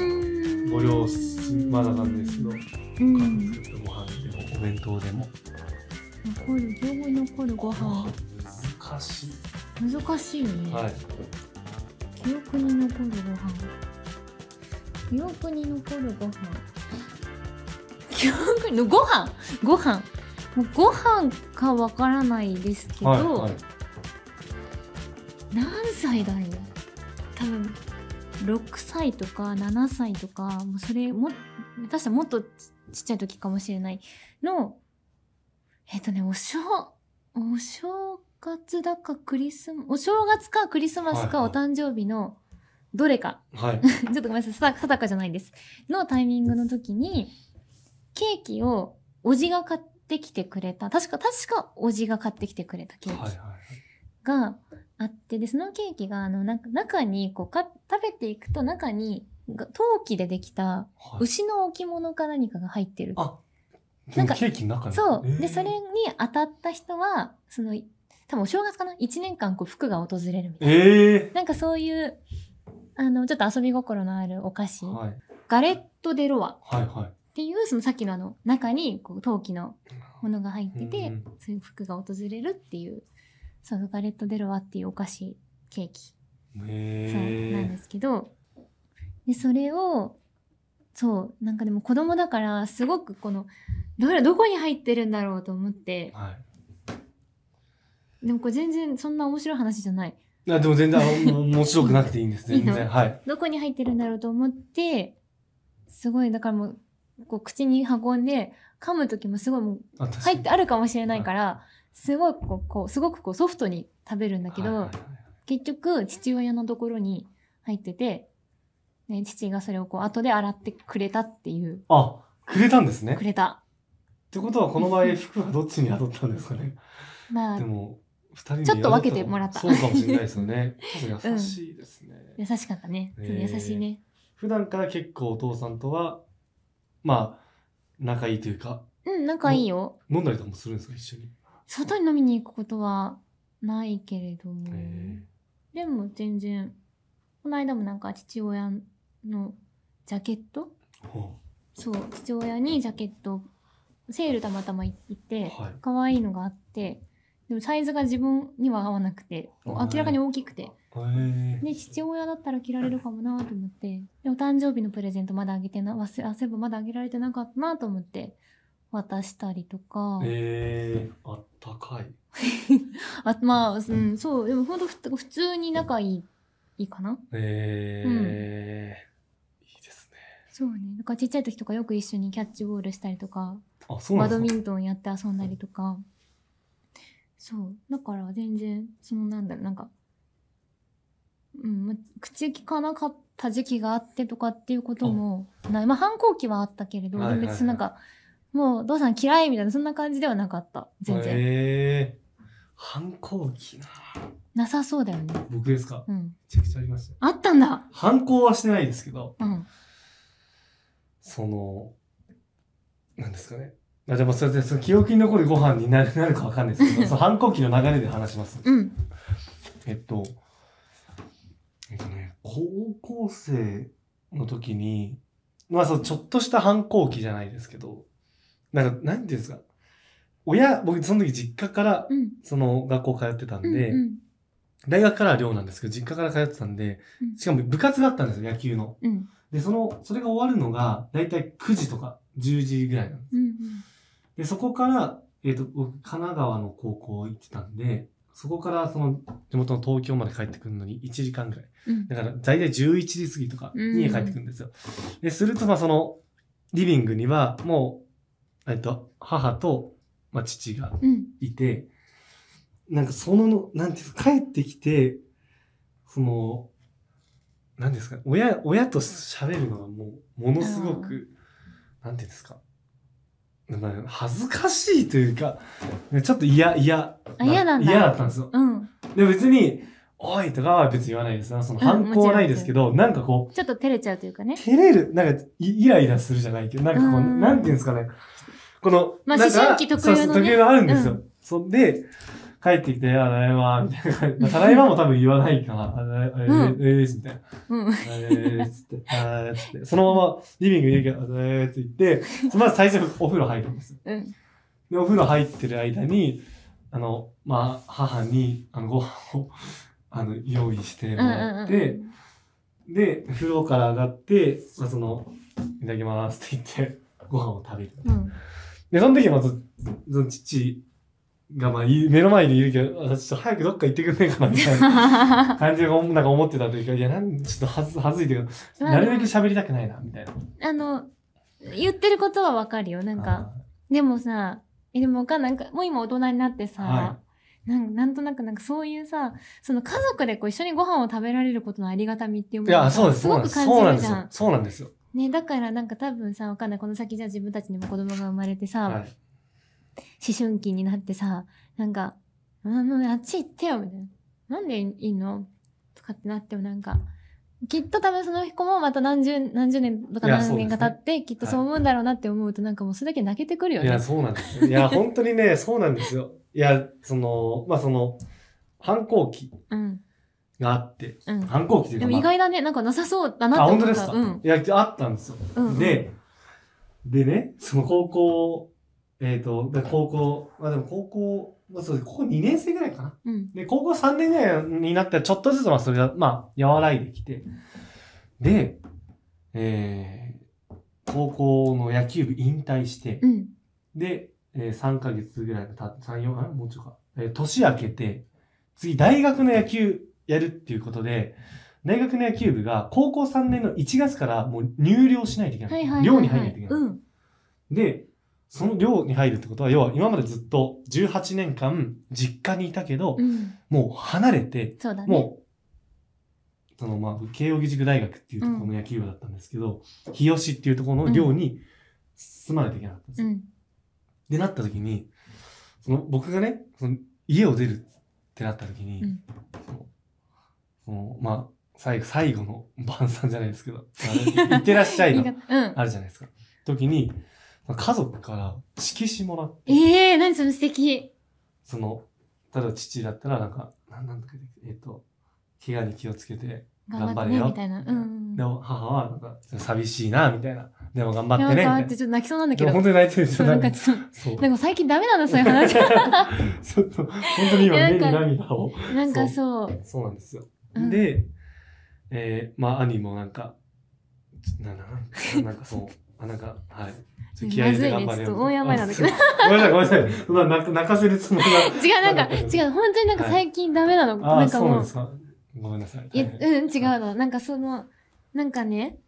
ご両親、まだなんですけど、お母さん作ったご飯でも、お弁当でも。 残る、記憶に残るご飯。 難しい。 難しいよね。 はい。 記憶に残るご飯。記憶に残るご飯。記憶にご飯ご飯もうご飯かわからないですけど、はいはい、何歳だろう多分ろくさいとかななさいとかもうそれも私はもっとちっちゃい時かもしれないのえっとねお正お正月だかクリスマお正月かクリスマスかお誕生日のどれか、 はい、 ちょっとごめんなさい定かじゃないですのタイミングの時にケーキをおじが買ってきてくれた確か確かおじが買ってきてくれたケーキがあって、でそのケーキがあのなんか中にこうか食べていくと中に陶器でできた牛の置物か何かが入ってる、 はい、なんかケーキの中にそう、えー、でそれに当たった人はその多分お正月かないちねんかんこう福が訪れるみたいな、えー、なんかそういうあのちょっと遊び心のあるお菓子、はい、ガレット・デ・ロワ、はいはいっていうそのさっきのあの中にこう陶器のものが入ってて、うん、そういう服が訪れるっていうそのガレット・デ・ロワっていうお菓子ケーキそうなんですけどでそれをそうなんかでも子供だからすごくこのどれどこに入ってるんだろうと思って、はい、でもこれ全然そんな面白い話じゃない。 いやでも全然面白くなくていいんですね。全然はい。 どこに入ってるんだろうと思ってすごいだからもうこう口に運んで噛む時もすごいもう入ってあるかもしれないからすごいこうこうすごくこうソフトに食べるんだけど、はいはいはい、結局父親のところに入ってて、ね、父がそれをこう後で洗ってくれたっていう。 あ、くれたんですね。 くれた。 ってことはこの場合服はどっちに宿ったんですかね。 まあでもふたりにちょっと分けてもらった。 そうかもしれないですよね。優しいですね。 うん、優しかったね。優しいね。 普段から結構お父さんとはまあ仲いいというか、 うん仲いいよ。 飲んだりとかもするんですか一緒に。 外に飲みに行くことはないけれども、でも全然この間もなんか父親のジャケット、そう父親にジャケットセールたまたま行って、はい、可愛いのがあってでもサイズが自分には合わなくて明らかに大きくて。で父親だったら着られるかもなと思ってでお誕生日のプレゼントまだあげてな忘れあそういえばまだあげられてなかったなと思って渡したりとかえー、あったかいあまあ、うん、そうでもほんと普通に仲いいいいかなえー、うん、いいですねそうね。だからちっちゃい時とかよく一緒にキャッチボールしたりとか、 あ、そうなんですか。 バドミントンやって遊んだりとか。そう。だから全然、そのなんだろう、なんか、うん、ま口聞かなかった時期があってとかっていうこともない。まあ反抗期はあったけれど、 はいはいはいでも別になんか、もう、お父さん嫌いみたいな、そんな感じではなかった。全然。 へえ。反抗期な。 なさそうだよね。 僕ですか？ うん。 めちゃくちゃありましたよ。 あったんだ。 反抗はしてないですけど、 うん。 その、なんですかね。あ、でもそれで、その記憶に残るご飯になるなるかわかんないですけど、その反抗期の流れで話します。 うん。 えっと、えっとね、高校生の時に、まあそう、ちょっとした反抗期じゃないですけど、なんか、なんていうんですか。親、僕その時実家から、 うん。 その学校通ってたんで、 うん。 大学からは寮なんですけど、実家から通ってたんで、 うんしかも部活があったんですよ、野球の。 うん。 で、その、それが終わるのが、だいたいくじとかじゅうじぐらいなんです。 うん。 で、そこから、えっと、僕、神奈川の高校行ってたんで、そこからその地元の東京まで帰ってくるのにいちじかんぐらい。 うん。 だから、だいたいじゅういちじ過ぎとかに家帰ってくるんですよ。で、すると、まあ、その、リビングには、もう、えっと、母と、まあ、父がうん。 いて、なんかその、なんていうんですか、帰ってきて、その、なんですか、親、親と喋るのがもう、ものすごく、なんていうんですか、まあ恥ずかしいというか、ちょっと嫌、嫌。 あ、嫌なんだ。 嫌だったんですよ。 うん。 で、別に、おいとかは別に言わないですな。その反抗はないですけど、なんかこう、 ちょっと照れちゃうというかね。 照れる、なんかイ、イライラするじゃないけど、なんかこう、 うんなんていうんですかね。この、 まあなんか思春期特有のねそうそう特有のあるんですよ。 うそんで、帰ってきて、あ、ただいま、みたいな感じ。まあただいまも多分言わないから、あ、あれ、あれ、 うんえー、みたいな。 うん。 あれ、つって、あーつって。そのままリビングにいるけど、あれ、つって言って、まず最初お風呂入るんですよ。 うん。 で、お風呂入ってる間に、あの、まあ、母に、あの、ご飯を、あの、用意してもらって、で、風呂から上がって、まあ、その、いただきますって言って、ご飯を食べる。 うん。 で、その時はまず、その父が、まあ、い目の前にいるけど、あちょっと早くどっか行ってくんねえかな、みたいな感じで、なんか思ってたというか、いや、なんちょっとはず、はずいというか、なるべく喋りたくないな、みたいな。 あの、言ってることはわかるよ。なんか、でもさ、え、でもわかんない。なんか、もう今大人になってさ、 はなんなんとなくなんかそういうさ、その家族でこう一緒にご飯を食べられることのありがたみっていうもいや、 のをさそうです、 すごくそうなんです。 感じるじゃんそうなんですよ。。そうなんですよ。 ね、だからなんか多分さ、わかんない。この先じゃあ自分たちにも子供が生まれてさ、 はい。 思春期になってさ、なんか、うん、もうあっち行ってよ、みたいな。なんでいいのとかってなってもなんか、きっと多分その子もまた何十、何十年とかいや何年か経って、きっとそう思うんだろうなって思うと、なんかもうそれだけ泣けてくるよね。 いや、そうなんですよ。いや、本当にね、そうなんですよ。いや、その、まあ、その、反抗期うん。 があって、 うん。 反抗期というか、 でもまあ意外だね。なんかなさそうだなあ、 って思った。 本当ですか、 うん。 いや、あったんですよ。 うんうんで、でね、その高校、えっ、と、で高校、まあでも高校、まあそうです、高校にねん生ぐらいかな。 うん。 で、高校さんねんぐらいになったら、ちょっとずつまあそれが、まあ、和らいできて、で、えー、高校の野球部引退して、 うん。 で、えー、さんかげつぐらい経って、さん、よん、あもうちょいか。えー、年明けて、次大学の野球やるっていうことで、大学の野球部が高校さんねんのいちがつからもう入寮しないといけない。 はいはいはい、はい。 寮に入らないといけない。 うん。 で、その寮に入るってことは、要は今までずっとじゅうはちねんかん実家にいたけど、 うん。 もう離れて、 そうだね。 もう、そのまあ、慶応義塾大学っていうところの野球部だったんですけど、日吉っていうところの寮に住まないといけなかったんですよ。 うん。 で、なった時に、その僕がね、その家を出るってなった時に、 うんその、そのまあ、最後、最後の晩餐じゃないですけど、あのいってらっしゃいの言い方うん。 あるじゃないですか。時に、家族から色紙もらって、 ええー、何その素敵。 その、例えば父だったらなんか、なんなんだっけ、えっ、と、怪我に気をつけて頑張れよ。 頑張ってね、みたいな。うんうん。 でも母はなんか、寂しいな、みたいな。でも頑張ってね、 なんかみたいな。 ってちょっと泣きそうなんだけど。 でも本当に泣いてるんですよ。 そうなんかちょっと、 そう。 なんか最近ダメなんだ、そういう話。 ちょっと、本当に今目にいやなんか涙を。 なんかそう。 そうなんですよ。 うんで、えー、まあ兄もなんか、ちな、な、なんかそう、あ、なんか、はい。ちょっと気合い入れて頑張れよ。 まずいねちょっと大山なんだけどあそうごめんなさい、ごめんなさい。そんな泣か泣かせるつもりは。 違う、なんか、違う、本当になんか最近ダメなの。 ああ、 なんかもうそうなんです。か。ごめんなさい。 いや、 大変うん、違うの。なんかその、なんかね、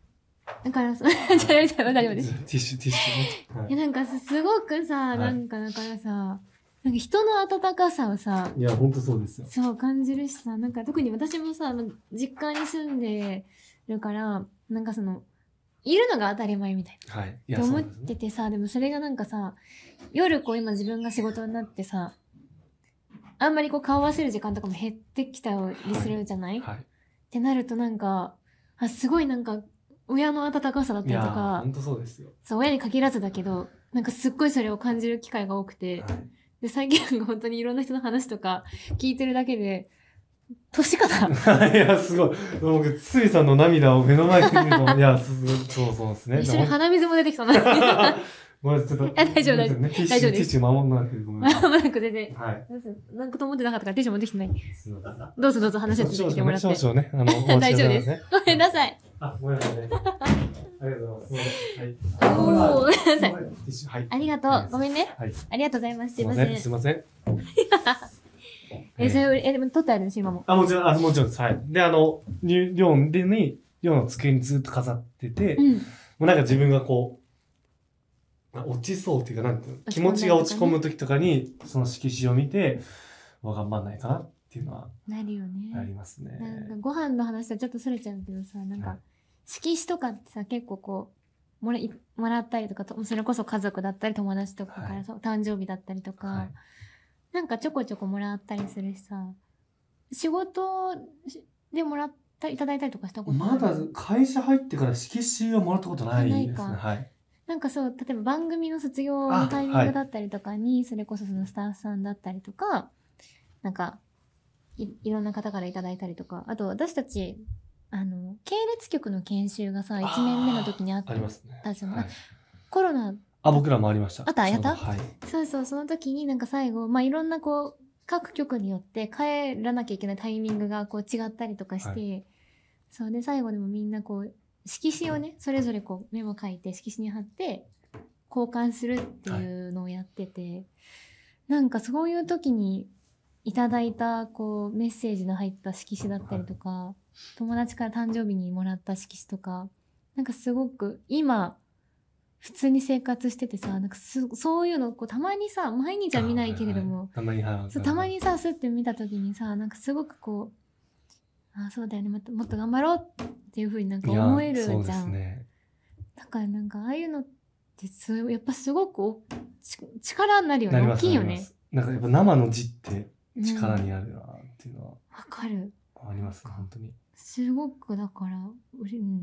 だからさ、大丈夫、大丈夫です。 ティッシュ、ティッシュね。はい、 いや、なんかさ、すごくさ、なんかだからさ、なんか人の温かさをさ、 いや、ほんとそうですよ。 そう感じるしさ、なんか特に私もさ、実家に住んでるから、なんかその、いるのが当たり前みたいな。はい。いや、って思っててさ、でもそれがなんかさ、夜こう今自分が仕事になってさ、あんまりこう顔合わせる時間とかも減ってきたりするじゃない、はいはい、ってなるとなんか、あ、すごいなんか、親の温かさだったりとか、 ほんとそうですよ。 そう、親に限らずだけど、なんかすっごいそれを感じる機会が多くて、はい、で、最近なんか本当にいろんな人の話とか聞いてるだけで、年かないや、すごい。僕、ついさんの涙を目の前に見ると、いや、そうそうですね。 一緒に鼻水も出てきたな。 ごめん、ちょっと。 大丈夫、大丈夫。 大丈夫です。ティッシュ守んなくてごめんなさい。 守らなくて全然。 はい。 なんかと思ってなかったからティッシュ持ってきてない。どうぞどうぞ話を続けてもらって。 少々ね、あの、 大丈夫です。ごめんなさい。 あ、ごめんなさいね。ありがとうございます。はい。 おー、ごめんなさい。 はい。 ありがとう。ごめんね。はい。ありがとうございます。すいません。 すいません。 え、それ、え、でも撮ってあるんです今も。 あ、もちろん、あ、もちろんです。はい。で、あの、寮でに、寮の机にずっと飾ってて、うん、もうなんか自分がこう、落ちそうっていうか、なんていうの、気持ちが落ち込む時とかに、その色紙を見て、もう頑張んないかなっていうのは。 なるよね。 ありますね。 なんかご飯の話とちょっとそれちゃうけどさ、なんか、色紙とかってさ、結構こう、もら、もらったりとか、それこそ家族だったり友達とかから、はい、誕生日だったりとか、はい、なんかちょこちょこもらったりするしさ、仕事でもらったいただいたりとかしたことある？ まだ会社入ってから色紙はもらったことないですね。ないか。はい。 なんかそう、例えば番組の卒業のタイミングだったりとかに、はい、それこそそのスタッフさんだったりとか、なんかい、いろんな方からいただいたりとか、あと私たち、あの、系列局の研修がさ、いちねんめの時にあったじゃない、ねはい、コロナ。 あ、僕らもありました。 あった、やった、 はい、 そうそう、その時になんか最後、まあ、いろんなこう、各局によって帰らなきゃいけないタイミングがこう違ったりとかして、はい、そうで、最後でもみんなこう、色紙をね、それぞれこうメモ書いて色紙に貼って交換するっていうのをやってて、はい、なんかそういう時にいただいたこうメッセージの入った色紙だったりとか、はい、友達から誕生日にもらった色紙とか、なんかすごく今、普通に生活しててさ、なんかすそういうのこうたまにさ、毎日は見ないけれども、はいはい、 たまにはそうたまにさ、スッて見た時にさ、なんかすごくこう、あ、そうだよね、もっともっと頑張ろうっていう風になんか思えるじゃん。そうですね。だからなんかああいうのってすやっぱすごくお力になるよね。大きいよね。 なんかやっぱ生の字って力になるなっていうのは。わ、 うん、かる。 ありますね、本当に。 すごくだから、うん、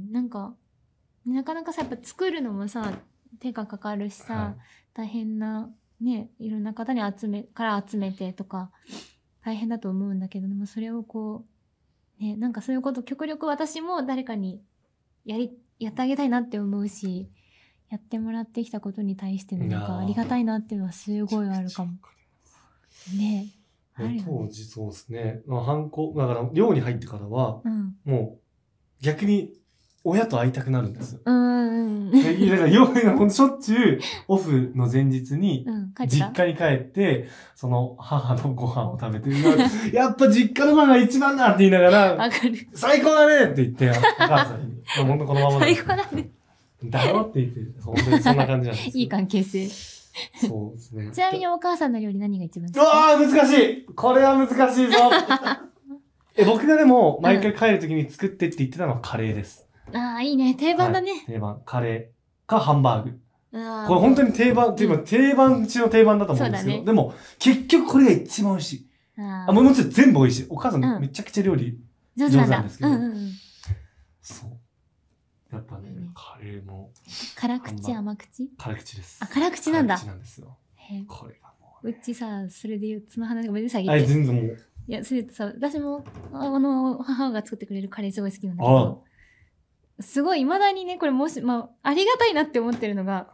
なんか、なかなかさ、やっぱ作るのもさ、手がかかるしさ、はい、大変な、ね、いろんな方に集め、から集めてとか、大変だと思うんだけど、でもそれをこう、ね、なんかそういうこと、極力私も誰かにやり、やってあげたいなって思うし、やってもらってきたことに対してのなんかありがたいなっていうのはすごいあるかも。ね。あるよね。 当時そうですね。まあ、反抗、だから寮に入ってからは、うん、もう逆に親と会いたくなるんです。うんうん。だから寮にしょっちゅうオフの前日に、実家に帰って、その母のご飯を食べて、やっぱ実家のご飯が一番だって言いながら、最高だねって言って、お母さんに。本当このまま最高だね。 だろって言って、本当にそんな感じなんです。 いい関係性。 そうですね。 ちなみにお母さんの料理何が一番好き？うわー難しいこれは難しいぞえ、僕がでも、毎回帰るときに作ってって言ってたのはカレーです。 うん、ああ、いいね。定番だね、はい。 定番。カレーかハンバーグ。これ本当に定番、っていうか定番中の定番だと思うんですけど、ね、でも、結局これが一番美味しい。ああ、もちろん全部美味しい。お母さんめちゃくちゃ料理上手なんですけど。うんうんうん、そう。やっぱね、カレーも。 辛口甘口？ 辛口です。 あ、辛口なんだ。 辛口なんですよ。これがもう、ね。うちさ、それで言う、その話ごめんなさい。 あ、全然もう。 いや、それさ、私も、あの、母が作ってくれるカレーすごい好きなんだけど、すごい未だにね、これもし、まあ、ありがたいなって思ってるのが、はい、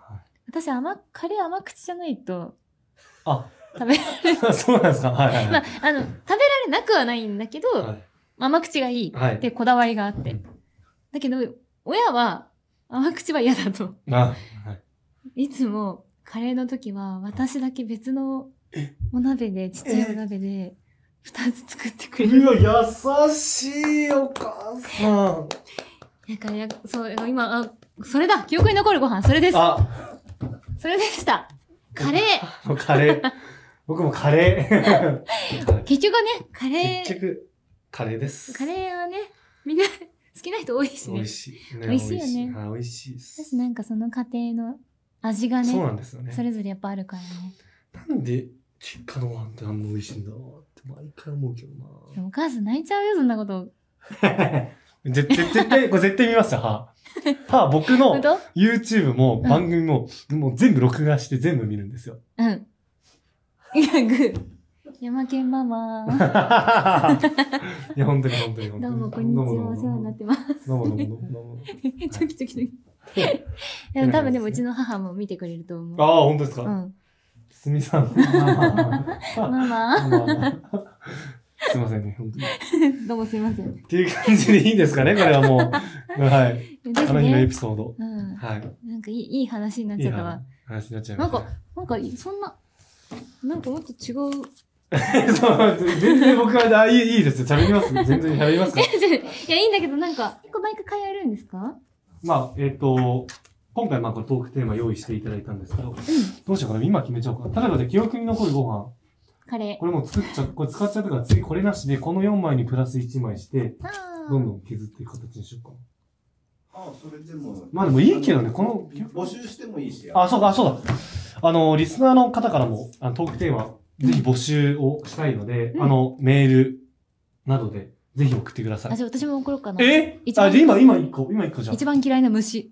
私甘、カレー甘口じゃないと、 あ、 食べられる。そうなんですかはいはい、はい。 まあ、あの、食べられなくはないんだけど、はい、甘口がいいってこだわりがあって。はい、だけど、親は甘口は嫌だと。あ、はい、いつもカレーの時は私だけ別のお鍋で、ちっちゃいお鍋で二つ作ってくれる。 うわ、優しいお母さん。 なんかや、そう、今、あ、 それだ記憶に残るご飯、それです。 あ、 それでした。カレー。 カレー。僕もカレー。 結局ね、カレー。 結局、カレーです。 カレーはね、みんな好きな人多いしね。 美味しい。 ね、美味しいよね。 美味しいです。 私なんかその家庭の味がね、 そうなんですよね。 それぞれやっぱあるからね。 なんで、実家のご飯ってあんな美味しいんだろうって毎回思うけどな。 お母さん泣いちゃうよ、そんなこと。 絶対、絶対、これ絶対見ますよ、母。母、僕の YouTube も番組も、うん、もう全部録画して全部見るんですよ。 うん。いや、グー。山県ママ。 いや、本当に本当に本当に。 どうも、こんにちは。お世話になってます。 どうもどうもどうもどうも。 ちょきちょきちょき。でも多分でもうちの母も見てくれると思う。 ああ、本当ですか。 うん。 すみさん。 ママ。 すいませんね、本当に。 どうもすいません。 っていう感じでいいんですかね、これはもう。はい。あの日のエピソード。 うん。 はい。 なんかいい、いい話になっちゃったわ。 話になっちゃいました。 なんか、なんか、そんな、なんかもっと違う。 そう、全然僕は、あ、いい、いいですよ。喋ります。全然喋りますか。いや、いいんだけど、なんか、結構毎回変えるんですか？ まあ、えっと、今回まあこれトークテーマ用意していただいたんですけど、うん、どうしようかな、今決めちゃおうかな。例えばで記憶に残るご飯。 カレー。 これもう作っちゃ、これ使っちゃったから次これなしで、このよんまいにプラスいちまいして、どんどん削っていく形にしようかな。 ああ、それでも。 まあでもいいけどね、この。 募集してもいいし。 あ、そうか、そうだ。あの、リスナーの方からも、あのトークテーマ、ぜひ募集をしたいので、うん、あの、メールなどで、ぜひ送ってください。 あ、じゃあ私も送ろうかな。 えあ、じゃあ今、今一個、今一個じゃん。 一番嫌いな虫。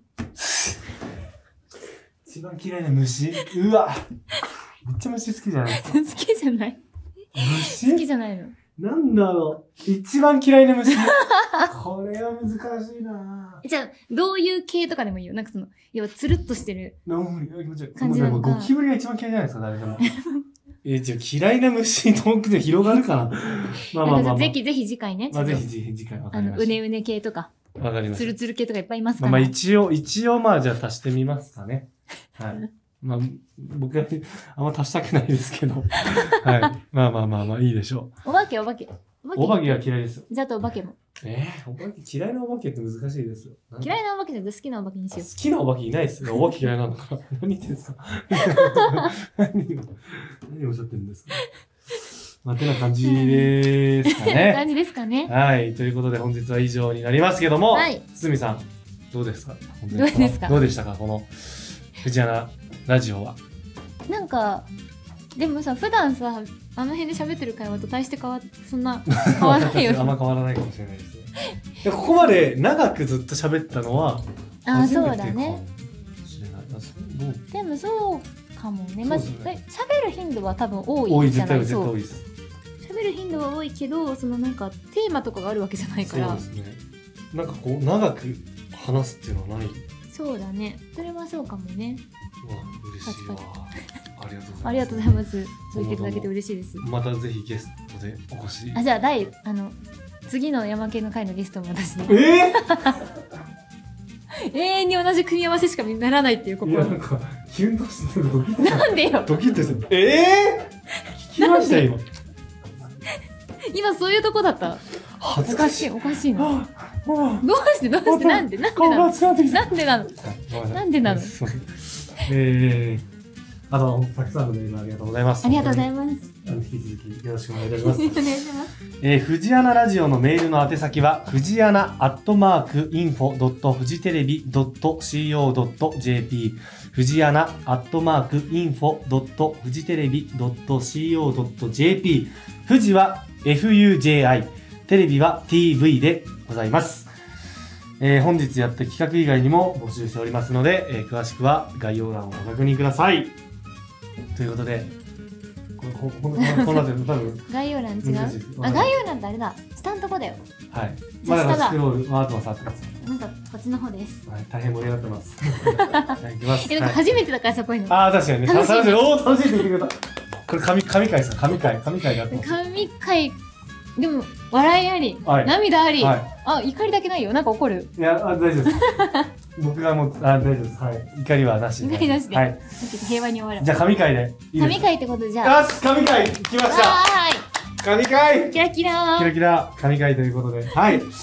一番嫌いな虫うわ。めっちゃ虫好きじゃないですか。 好きじゃない虫好きじゃないの。 なんだろう。一番嫌いな虫。これは難しいなじゃあ、どういう系とかでもいいよ。なんかその、要はつるっとしてる感じなのか。ゴキブリが一番嫌いじゃないですか、誰でも。え、じゃあ嫌いな虫、遠くで広がるかな。まあまあまあ、まあ。 ぜひぜひ次回ね。 まあぜひぜひ次回わかりました。 あの、うねうね系とか。 わかりました。 つるつる系とかいっぱいいますから。 まあまあ一応、一応まあじゃあ足してみますかね。はい。まあ、僕はあんま足したくないですけど。はい。まあまあまあまあ、いいでしょう。お化け、お化け。 お化けが嫌いですよ。 じゃあとお化けも。 えー、お化け、嫌いなお化けって難しいですよ。 嫌いなお化けじゃなくて好きなお化けにしよう。 好きなお化けいないですよ。お化け嫌いなのか。何言ってんですか何を、何をおっしゃってるんですかまあ、てな感じですかね。 感じですかね。 はい。ということで本日は以上になりますけども、 はい。 つつみさん、どうですかどうですかどうでしたかこの、藤原ラジオは。なんか、でもさ、普段さ、あの辺で喋ってる会話と大して変わ、そんな変わらないよね。 あんま変わらないかもしれないですね。でここまで長くずっと喋ったのは、 あ、そうだね。 でもそうかもね。まあ、喋る頻度は多分多い多い、 じゃない絶対多いです。 喋る頻度は多いけど、そのなんかテーマとかがあるわけじゃないから。 そうですね。なんかこう、長く話すっていうのはない。 そうだね。それはそうかもね。 うわ、嬉しいわ。ありがとうございます。 ありがとうございます。そう言っていただけて嬉しいです。 またぜひゲストでお越し。 あ、じゃあ、第、あの、次の山系の会のゲストも私で。 えー、永遠に同じ組み合わせしかならないっていう心。 いや、なんか、キュンとしてる、ドキッとしてる。なんでよ。 ドキッとしてる。えー、聞きました今。 今そういうとこだった。 恥ずかしい。 おかしい、おかしいな。どうして、どうして、なんで、なんでなのなんでなのなんでなのえー、あの、たくさんのメールありがとうございます。 ありがとうございます。 引き続きよろしくお願いいたします。 お願いします。 えー、藤穴ラジオのメールの宛先は、藤穴アットマークインフォドットフジテレビドットシーオードットジェーピー、藤穴アットマークインフォドットフジテレビドットシーオードットジェーピー、富士は エフユージェーアイ、テレビは ティーブイ でございます。えー、本日やった企画以外にも募集しておりますので、えー、詳しくは概要欄をご確認ください。ということで、こここここの後多分概要欄違う。あ、概要欄ってあれだ。下のとこだよ。 はい。まだスクロール、あとは触ってます。 なんかこっちの方です。 はい、大変盛り上がってます。はい、行きます。 え、なんか初めてだからさ、こういうの。 ああ、確かにね。楽しい。おお、楽しいって言ってくれた。これ神神回ですか？神回、神回だった。 神回。でも笑いあり、はい、涙あり、はい、あ、怒りだけないよ。なんか怒る？ いや、あ、大丈夫です。僕がもう、あ、大丈夫です。はい。怒りはなしで。 怒りなしで。 はい。 平和に終わる。 じゃあ、神回で。 いい神回ってことじゃあ。 よし、神回来ました。 はい。 神回キラキラキラキラ神回ということで。はい。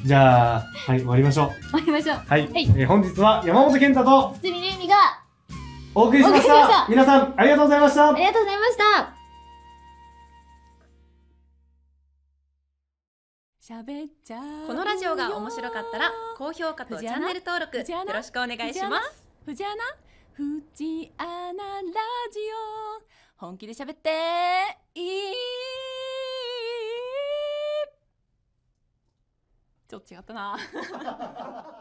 じゃあ、はい、終わりましょう。 終わりましょう。 はい。 はいえー本日は山本健太と堤礼美がお送りしましお送りしましたた。皆さん、ありがとうございましたあ。りがとうございました。 喋っちゃうこのラジオが面白かったら高評価とチャンネル登録よろしくお願いします。 藤穴藤穴ラジオ本気で喋っていいちょっと違ったな